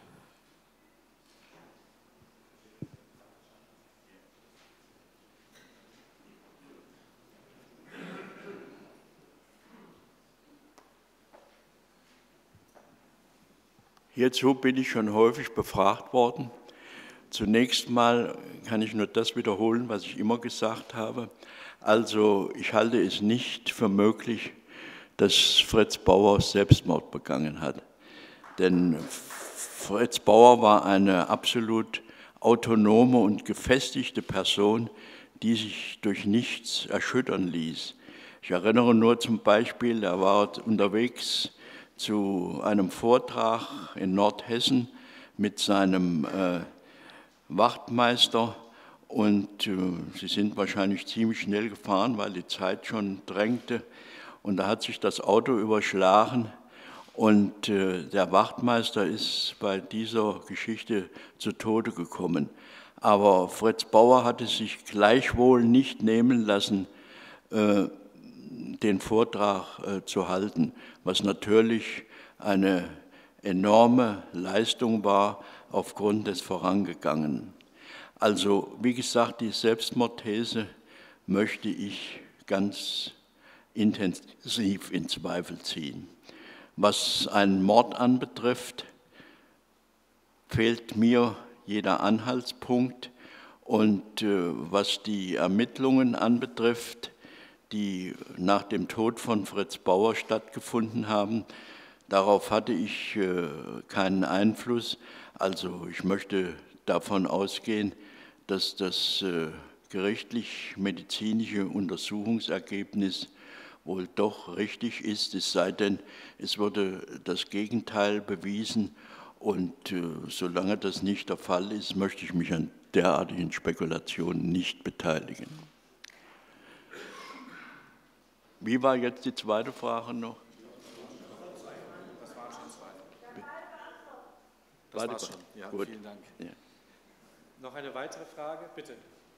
Hierzu bin ich schon häufig befragt worden. Zunächst mal kann ich nur das wiederholen, was ich immer gesagt habe. Also ich halte es nicht für möglich, dass Fritz Bauer Selbstmord begangen hat. Denn Fritz Bauer war eine absolut autonome und gefestigte Person, die sich durch nichts erschüttern ließ. Ich erinnere nur zum Beispiel, er war unterwegs zu einem Vortrag in Nordhessen mit seinem äh, Wachtmeister und äh, sie sind wahrscheinlich ziemlich schnell gefahren, weil die Zeit schon drängte, und da hat sich das Auto überschlagen und äh, der Wachtmeister ist bei dieser Geschichte zu Tode gekommen. Aber Fritz Bauer hatte sich gleichwohl nicht nehmen lassen, äh, den Vortrag äh, zu halten, was natürlich eine enorme Leistung war aufgrund des Vorangegangenen. Also wie gesagt, die Selbstmordthese möchte ich ganz intensiv in Zweifel ziehen. Was einen Mord anbetrifft, fehlt mir jeder Anhaltspunkt, und äh, was die Ermittlungen anbetrifft, die nach dem Tod von Fritz Bauer stattgefunden haben, darauf hatte ich äh, keinen Einfluss. Also ich möchte davon ausgehen, dass das äh, gerichtlich-medizinische Untersuchungsergebnis wohl doch richtig ist, es sei denn, es wurde das Gegenteil bewiesen. Und äh, solange das nicht der Fall ist, möchte ich mich an derartigen Spekulationen nicht beteiligen. Wie war jetzt die zweite Frage noch? Das war schon zwei. Das war's schon. Ja, Gut. vielen Dank. Ja. Noch eine weitere Frage, bitte.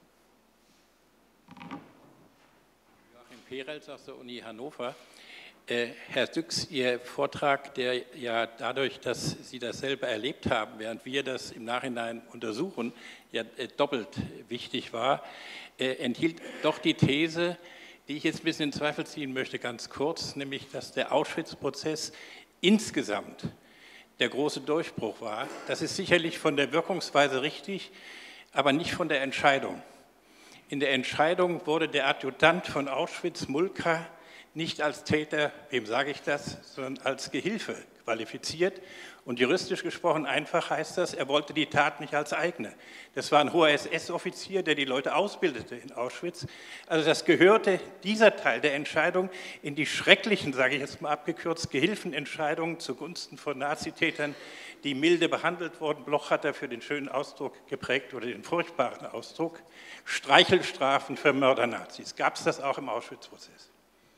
Joachim Perels aus der Uni Hannover. Äh, Herr Düx, Ihr Vortrag, der ja dadurch, dass Sie das selber erlebt haben, während wir das im Nachhinein untersuchen, ja äh, doppelt wichtig war, äh, enthielt doch die These, die ich jetzt ein bisschen in Zweifel ziehen möchte, ganz kurz, nämlich, dass der Auschwitz-Prozess insgesamt der große Durchbruch war. Das ist sicherlich von der Wirkungsweise richtig, aber nicht von der Entscheidung. In der Entscheidung wurde der Adjutant von Auschwitz, Mulka, nicht als Täter, wem sage ich das, sondern als Gehilfe qualifiziert. Und juristisch gesprochen einfach heißt das, er wollte die Tat nicht als eigene. Das war ein hoher S S-Offizier, der die Leute ausbildete in Auschwitz. Also das gehörte, dieser Teil der Entscheidung, in die schrecklichen, sage ich jetzt mal abgekürzt, Gehilfenentscheidungen zugunsten von Nazitätern, die milde behandelt wurden. Bloch hat dafür den schönen Ausdruck geprägt oder den furchtbaren Ausdruck. Streichelstrafen für Mörder-Nazis. Gab es das auch im Auschwitz-Prozess?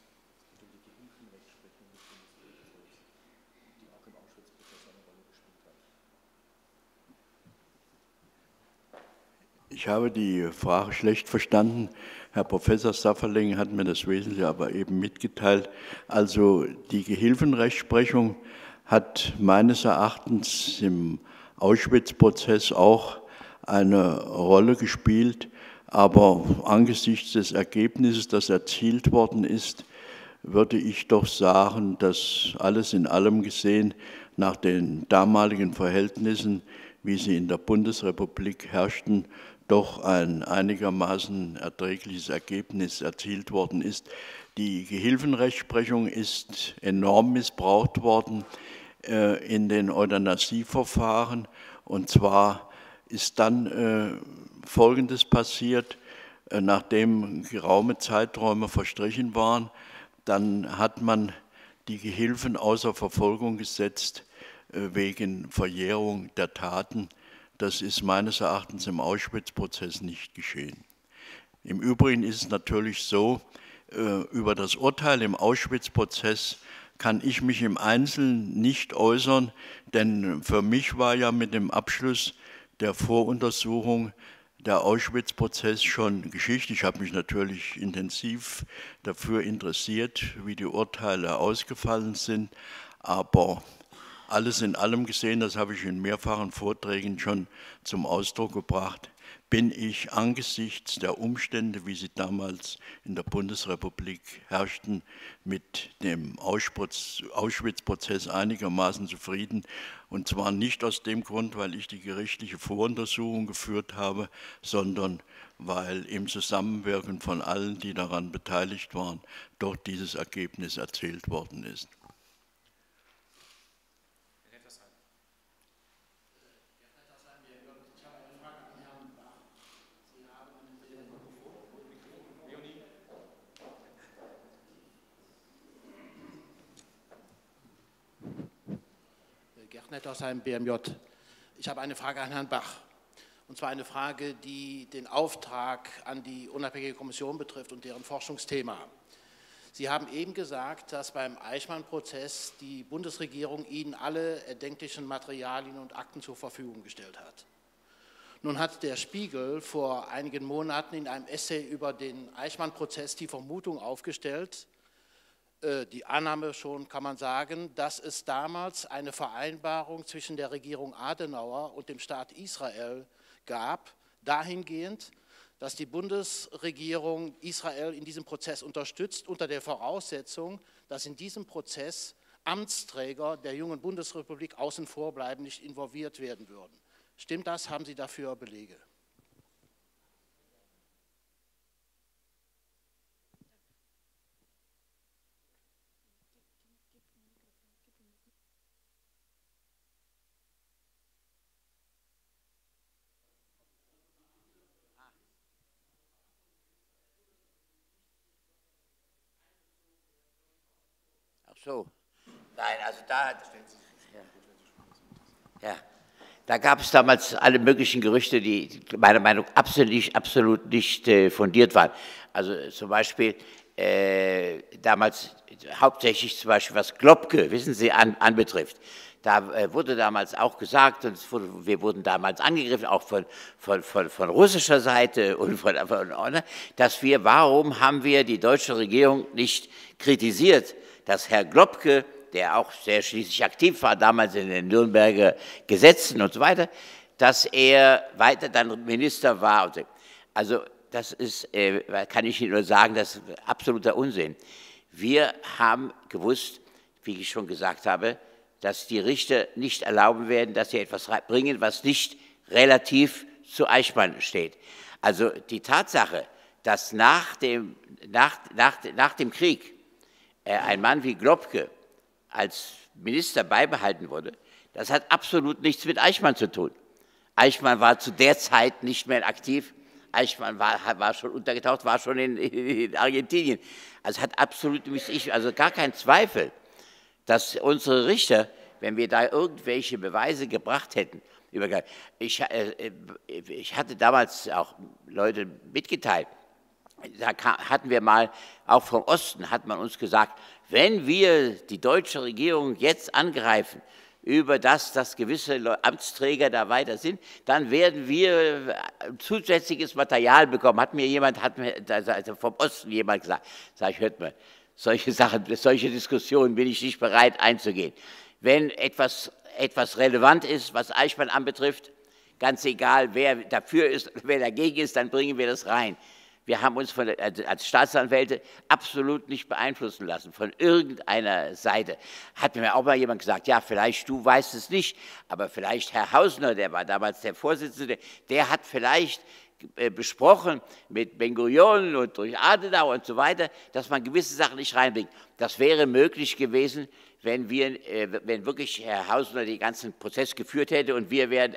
Ich habe die Frage schlecht verstanden. Herr Professor Safferling hat mir das Wesentliche aber eben mitgeteilt. Also die Gehilfenrechtsprechung hat meines Erachtens im Auschwitz-Prozess auch eine Rolle gespielt, aber angesichts des Ergebnisses, das erzielt worden ist, würde ich doch sagen, dass alles in allem gesehen nach den damaligen Verhältnissen, wie sie in der Bundesrepublik herrschten, doch ein einigermaßen erträgliches Ergebnis erzielt worden ist. Die Gehilfenrechtsprechung ist enorm missbraucht worden äh, in den Euthanasieverfahren. Und zwar ist dann äh, Folgendes passiert, äh, nachdem geraume Zeiträume verstrichen waren, dann hat man die Gehilfen außer Verfolgung gesetzt äh, wegen Verjährung der Taten. Das ist meines Erachtens im Auschwitz-Prozess nicht geschehen. Im Übrigen ist es natürlich so, über das Urteil im Auschwitz-Prozess kann ich mich im Einzelnen nicht äußern, denn für mich war ja mit dem Abschluss der Voruntersuchung der Auschwitz-Prozess schon Geschichte. Ich habe mich natürlich intensiv dafür interessiert, wie die Urteile ausgefallen sind, aber alles in allem gesehen, das habe ich in mehrfachen Vorträgen schon zum Ausdruck gebracht, bin ich angesichts der Umstände, wie sie damals in der Bundesrepublik herrschten, mit dem Auschwitz-Prozess einigermaßen zufrieden. Und zwar nicht aus dem Grund, weil ich die gerichtliche Voruntersuchung geführt habe, sondern weil im Zusammenwirken von allen, die daran beteiligt waren, dort dieses Ergebnis erzielt worden ist. Nettersheim, B M J. Ich habe eine Frage an Herrn Bach. Und zwar eine Frage, die den Auftrag an die unabhängige Kommission betrifft und deren Forschungsthema. Sie haben eben gesagt, dass beim Eichmann-Prozess die Bundesregierung Ihnen alle erdenklichen Materialien und Akten zur Verfügung gestellt hat. Nun hat der Spiegel vor einigen Monaten in einem Essay über den Eichmann-Prozess die Vermutung aufgestellt, die Annahme schon, kann man sagen, dass es damals eine Vereinbarung zwischen der Regierung Adenauer und dem Staat Israel gab, dahingehend, dass die Bundesregierung Israel in diesem Prozess unterstützt, unter der Voraussetzung, dass in diesem Prozess Amtsträger der jungen Bundesrepublik außen vor bleiben, nicht involviert werden würden. Stimmt das? Haben Sie dafür Belege? So, nein, also da, ja, da gab es damals alle möglichen Gerüchte, die meiner Meinung nach absolut nicht, absolut nicht äh, fundiert waren. Also zum Beispiel äh, damals hauptsächlich zum Beispiel was Globke, wissen Sie, an, anbetrifft. Da äh, wurde damals auch gesagt, und es wurde, wir wurden damals angegriffen, auch von, von, von, von russischer Seite und von, von, dass wir, warum haben wir die deutsche Regierung nicht kritisiert, dass Herr Globke, der auch sehr schließlich aktiv war, damals in den Nürnberger Gesetzen und so weiter, dass er weiter dann Minister war. Also das ist, kann ich Ihnen nur sagen, das ist absoluter Unsinn. Wir haben gewusst, wie ich schon gesagt habe, dass die Richter nicht erlauben werden, dass sie etwas bringen, was nicht relativ zu Eichmann steht. Also die Tatsache, dass nach dem, nach, nach, nach dem Krieg äh, ein Mann wie Globke als Minister beibehalten wurde, das hat absolut nichts mit Eichmann zu tun. Eichmann war zu der Zeit nicht mehr aktiv. Eichmann war, war schon untergetaucht, war schon in, in Argentinien. Also hat absolut, also gar keinen Zweifel, dass unsere Richter, wenn wir da irgendwelche Beweise gebracht hätten, ich, ich hatte damals auch Leute mitgeteilt, da hatten wir mal, auch vom Osten hat man uns gesagt, wenn wir die deutsche Regierung jetzt angreifen, über das, dass gewisse Amtsträger da weiter sind, dann werden wir zusätzliches Material bekommen. Hat mir jemand, hat mir also vom Osten jemand gesagt, sag ich, hört mal, solche Sachen, solche Diskussionen bin ich nicht bereit einzugehen. Wenn etwas, etwas relevant ist, was Eichmann anbetrifft, ganz egal, wer dafür ist, wer dagegen ist, dann bringen wir das rein. Wir haben uns von, als Staatsanwälte absolut nicht beeinflussen lassen von irgendeiner Seite. Hat mir auch mal jemand gesagt, ja, vielleicht du weißt es nicht, aber vielleicht Herr Hausner, der war damals der Vorsitzende, der hat vielleicht besprochen mit Ben-Gurion und durch Adenauer und so weiter, dass man gewisse Sachen nicht reinbringt. Das wäre möglich gewesen, wenn, wir, wenn wirklich Herr Hausner den ganzen Prozess geführt hätte und wir wären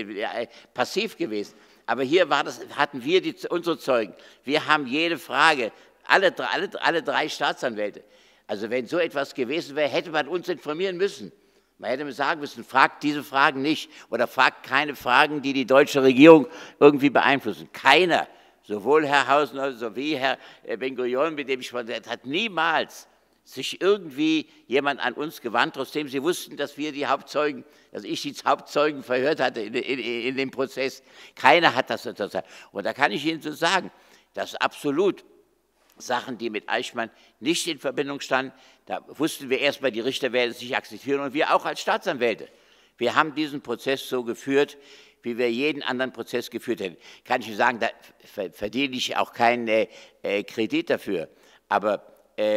passiv gewesen. Aber hier war das, hatten wir die, unsere Zeugen. Wir haben jede Frage, alle, alle, alle drei Staatsanwälte. Also wenn so etwas gewesen wäre, hätte man uns informieren müssen. Man hätte sagen müssen, fragt diese Fragen nicht oder fragt keine Fragen, die die deutsche Regierung irgendwie beeinflussen. Keiner, sowohl Herr Hausner sowie Herr Ben-Gurion, mit dem ich spreche, hat niemals sich irgendwie jemand an uns gewandt, trotzdem sie wussten, dass wir die Hauptzeugen, dass ich die Hauptzeugen verhört hatte in, in, in dem Prozess. Keiner hat das untersagt. Und da kann ich Ihnen so sagen, dass absolut Sachen, die mit Eichmann nicht in Verbindung standen, da wussten wir erstmal, die Richter werden es nicht akzeptieren und wir auch als Staatsanwälte. Wir haben diesen Prozess so geführt, wie wir jeden anderen Prozess geführt hätten. Kann ich Ihnen sagen, da verdiene ich auch keinen äh, Kredit dafür. Aber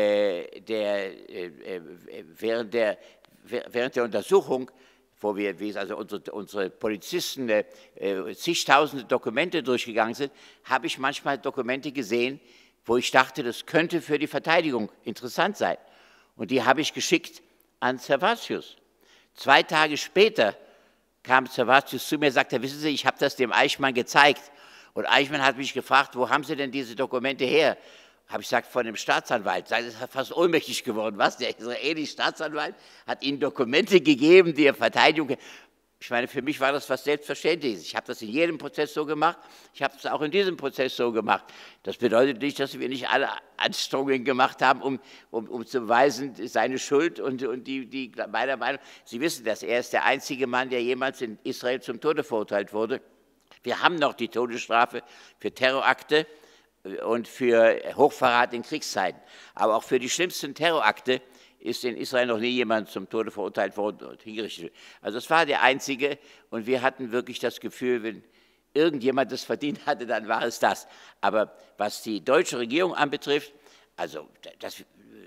Äh, der, äh, während, der, während der Untersuchung, wo wir, wie also unsere, unsere Polizisten äh, zigtausende Dokumente durchgegangen sind, habe ich manchmal Dokumente gesehen, wo ich dachte, das könnte für die Verteidigung interessant sein. Und die habe ich geschickt an Servatius. Zwei Tage später kam Servatius zu mir und sagte, wissen Sie, ich habe das dem Eichmann gezeigt. Und Eichmann hat mich gefragt, wo haben Sie denn diese Dokumente her? Habe ich gesagt, von dem Staatsanwalt. Das ist fast ohnmächtig geworden. Was? Der israelische Staatsanwalt hat Ihnen Dokumente gegeben, die er Verteidigung. Ich meine, für mich war das was Selbstverständliches. Ich habe das in jedem Prozess so gemacht. Ich habe das auch in diesem Prozess so gemacht. Das bedeutet nicht, dass wir nicht alle Anstrengungen gemacht haben, um, um, um zu beweisen, seine Schuld und, und die, die, meiner Meinung. Sie wissen das, er ist der einzige Mann, der jemals in Israel zum Tode verurteilt wurde. Wir haben noch die Todesstrafe für Terrorakte und für Hochverrat in Kriegszeiten. Aber auch für die schlimmsten Terrorakte ist in Israel noch nie jemand zum Tode verurteilt worden und hingerichtet. Also es war der Einzige und wir hatten wirklich das Gefühl, wenn irgendjemand das verdient hatte, dann war es das. Aber was die deutsche Regierung anbetrifft, also das,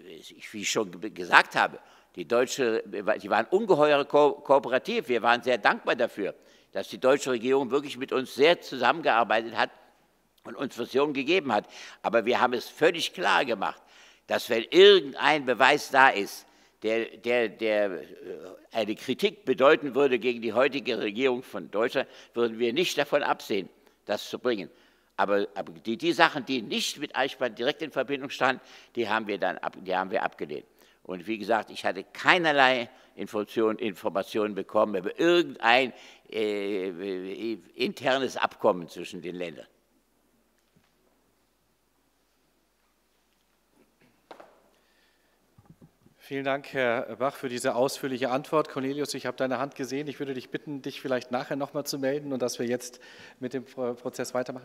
wie ich schon gesagt habe, die Deutsche, die waren ungeheuer ko kooperativ. Wir waren sehr dankbar dafür, dass die deutsche Regierung wirklich mit uns sehr zusammengearbeitet hat und uns Versionen gegeben hat. Aber wir haben es völlig klar gemacht, dass wenn irgendein Beweis da ist, der, der, der eine Kritik bedeuten würde gegen die heutige Regierung von Deutschland, würden wir nicht davon absehen, das zu bringen. Aber, aber die, die Sachen, die nicht mit Eichmann direkt in Verbindung standen, die haben wir dann ab, die haben wir abgelehnt. Und wie gesagt, ich hatte keinerlei Informationen, Informationen bekommen über irgendein äh, internes Abkommen zwischen den Ländern. Vielen Dank, Herr Bach, für diese ausführliche Antwort. Cornelius, ich habe deine Hand gesehen. Ich würde dich bitten, dich vielleicht nachher noch mal zu melden und dass wir jetzt mit dem Prozess weitermachen.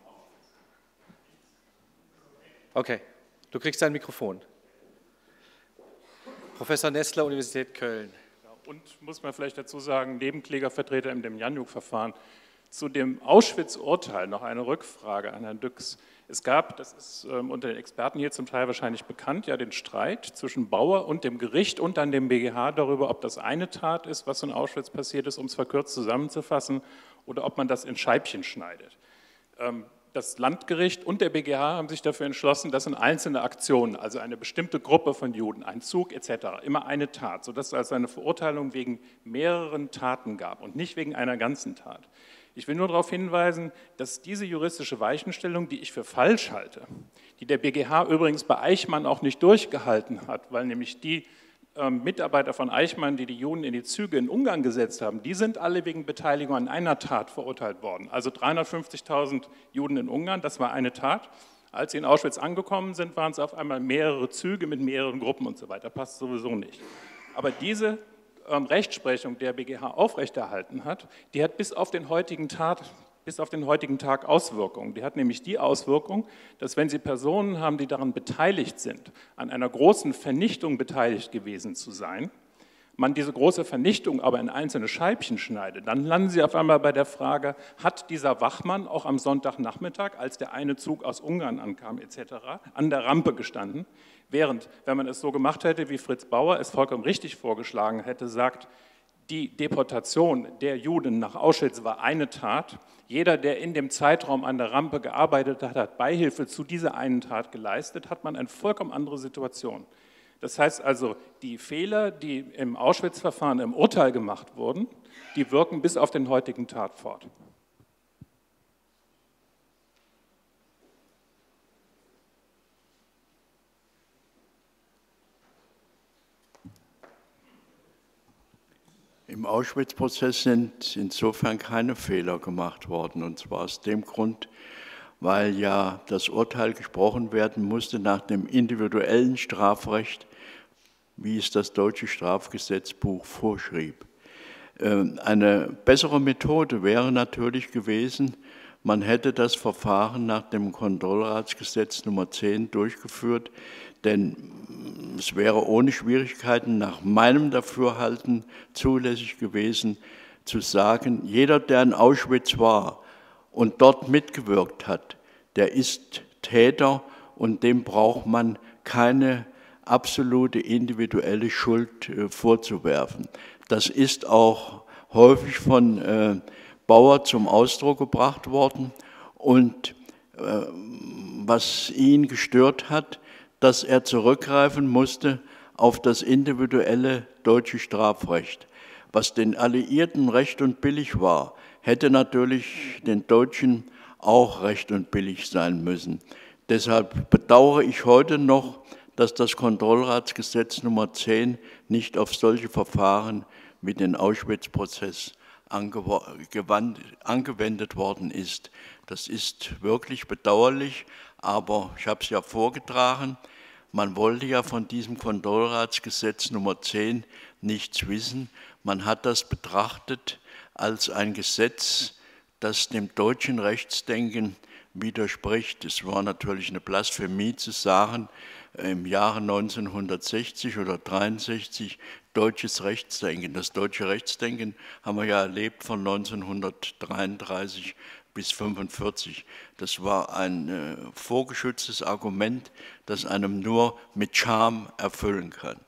Okay, du kriegst dein Mikrofon. Professor Nestler, Universität Köln. Und muss man vielleicht dazu sagen, Nebenklägervertreter im Demjanjuk-Verfahren. Zu dem Auschwitz-Urteil noch eine Rückfrage an Herrn Düx. Es gab, das ist ähm, unter den Experten hier zum Teil wahrscheinlich bekannt, ja den Streit zwischen Bauer und dem Gericht und dann dem B G H darüber, ob das eine Tat ist, was in Auschwitz passiert ist, um es verkürzt zusammenzufassen, oder ob man das in Scheibchen schneidet. Ähm, das Landgericht und der B G H haben sich dafür entschlossen, dass in einzelne Aktionen, also eine bestimmte Gruppe von Juden, ein Zug et cetera, immer eine Tat, sodass es also eine Verurteilung wegen mehreren Taten gab und nicht wegen einer ganzen Tat. Ich will nur darauf hinweisen, dass diese juristische Weichenstellung, die ich für falsch halte, die der B G H übrigens bei Eichmann auch nicht durchgehalten hat, weil nämlich die Mitarbeiter von Eichmann, die die Juden in die Züge in Ungarn gesetzt haben, die sind alle wegen Beteiligung an einer Tat verurteilt worden. Also dreihundertfünfzigtausend Juden in Ungarn, das war eine Tat. Als sie in Auschwitz angekommen sind, waren es auf einmal mehrere Züge mit mehreren Gruppen und so weiter. Passt sowieso nicht. Aber diese ähm, Rechtsprechung, der B G H aufrechterhalten hat, die hat bis auf den heutigen Tat bis auf den heutigen Tag Auswirkungen. Die hat nämlich die Auswirkung, dass wenn Sie Personen haben, die daran beteiligt sind, an einer großen Vernichtung beteiligt gewesen zu sein, man diese große Vernichtung aber in einzelne Scheibchen schneidet, dann landen Sie auf einmal bei der Frage, hat dieser Wachmann auch am Sonntagnachmittag, als der eine Zug aus Ungarn ankam et cetera, an der Rampe gestanden, während, wenn man es so gemacht hätte, wie Fritz Bauer es vollkommen richtig vorgeschlagen hätte, sagt, die Deportation der Juden nach Auschwitz war eine Tat. Jeder, der in dem Zeitraum an der Rampe gearbeitet hat, hat Beihilfe zu dieser einen Tat geleistet, hat man eine vollkommen andere Situation. Das heißt also, die Fehler, die im Auschwitz-Verfahren im Urteil gemacht wurden, die wirken bis auf den heutigen Tag fort. Im Auschwitz-Prozess sind insofern keine Fehler gemacht worden, und zwar aus dem Grund, weil ja das Urteil gesprochen werden musste nach dem individuellen Strafrecht, wie es das deutsche Strafgesetzbuch vorschrieb. Eine bessere Methode wäre natürlich gewesen, man hätte das Verfahren nach dem Kontrollratsgesetz Nummer zehn durchgeführt, denn es wäre ohne Schwierigkeiten nach meinem Dafürhalten zulässig gewesen, zu sagen, jeder, der in Auschwitz war und dort mitgewirkt hat, der ist Täter und dem braucht man keine absolute individuelle Schuld äh, vorzuwerfen. Das ist auch häufig von äh, Bauer zum Ausdruck gebracht worden und äh, was ihn gestört hat, dass er zurückgreifen musste auf das individuelle deutsche Strafrecht. Was den Alliierten recht und billig war, hätte natürlich den Deutschen auch recht und billig sein müssen. Deshalb bedauere ich heute noch, dass das Kontrollratsgesetz Nummer zehn nicht auf solche Verfahren wie den Auschwitz-Prozess angewendet worden ist. Das ist wirklich bedauerlich, aber ich habe es ja vorgetragen, man wollte ja von diesem Kontrollratsgesetz Nummer zehn nichts wissen. Man hat das betrachtet als ein Gesetz, das dem deutschen Rechtsdenken widerspricht. Es war natürlich eine Blasphemie zu sagen, im Jahre neunzehnhundertsechzig oder dreiundsechzig deutsches Rechtsdenken. Das deutsche Rechtsdenken haben wir ja erlebt von neunzehnhundertdreiunddreißig bis fünfundvierzig. Das war ein äh, vorgeschütztes Argument, das einem nur mit Scham erfüllen kann.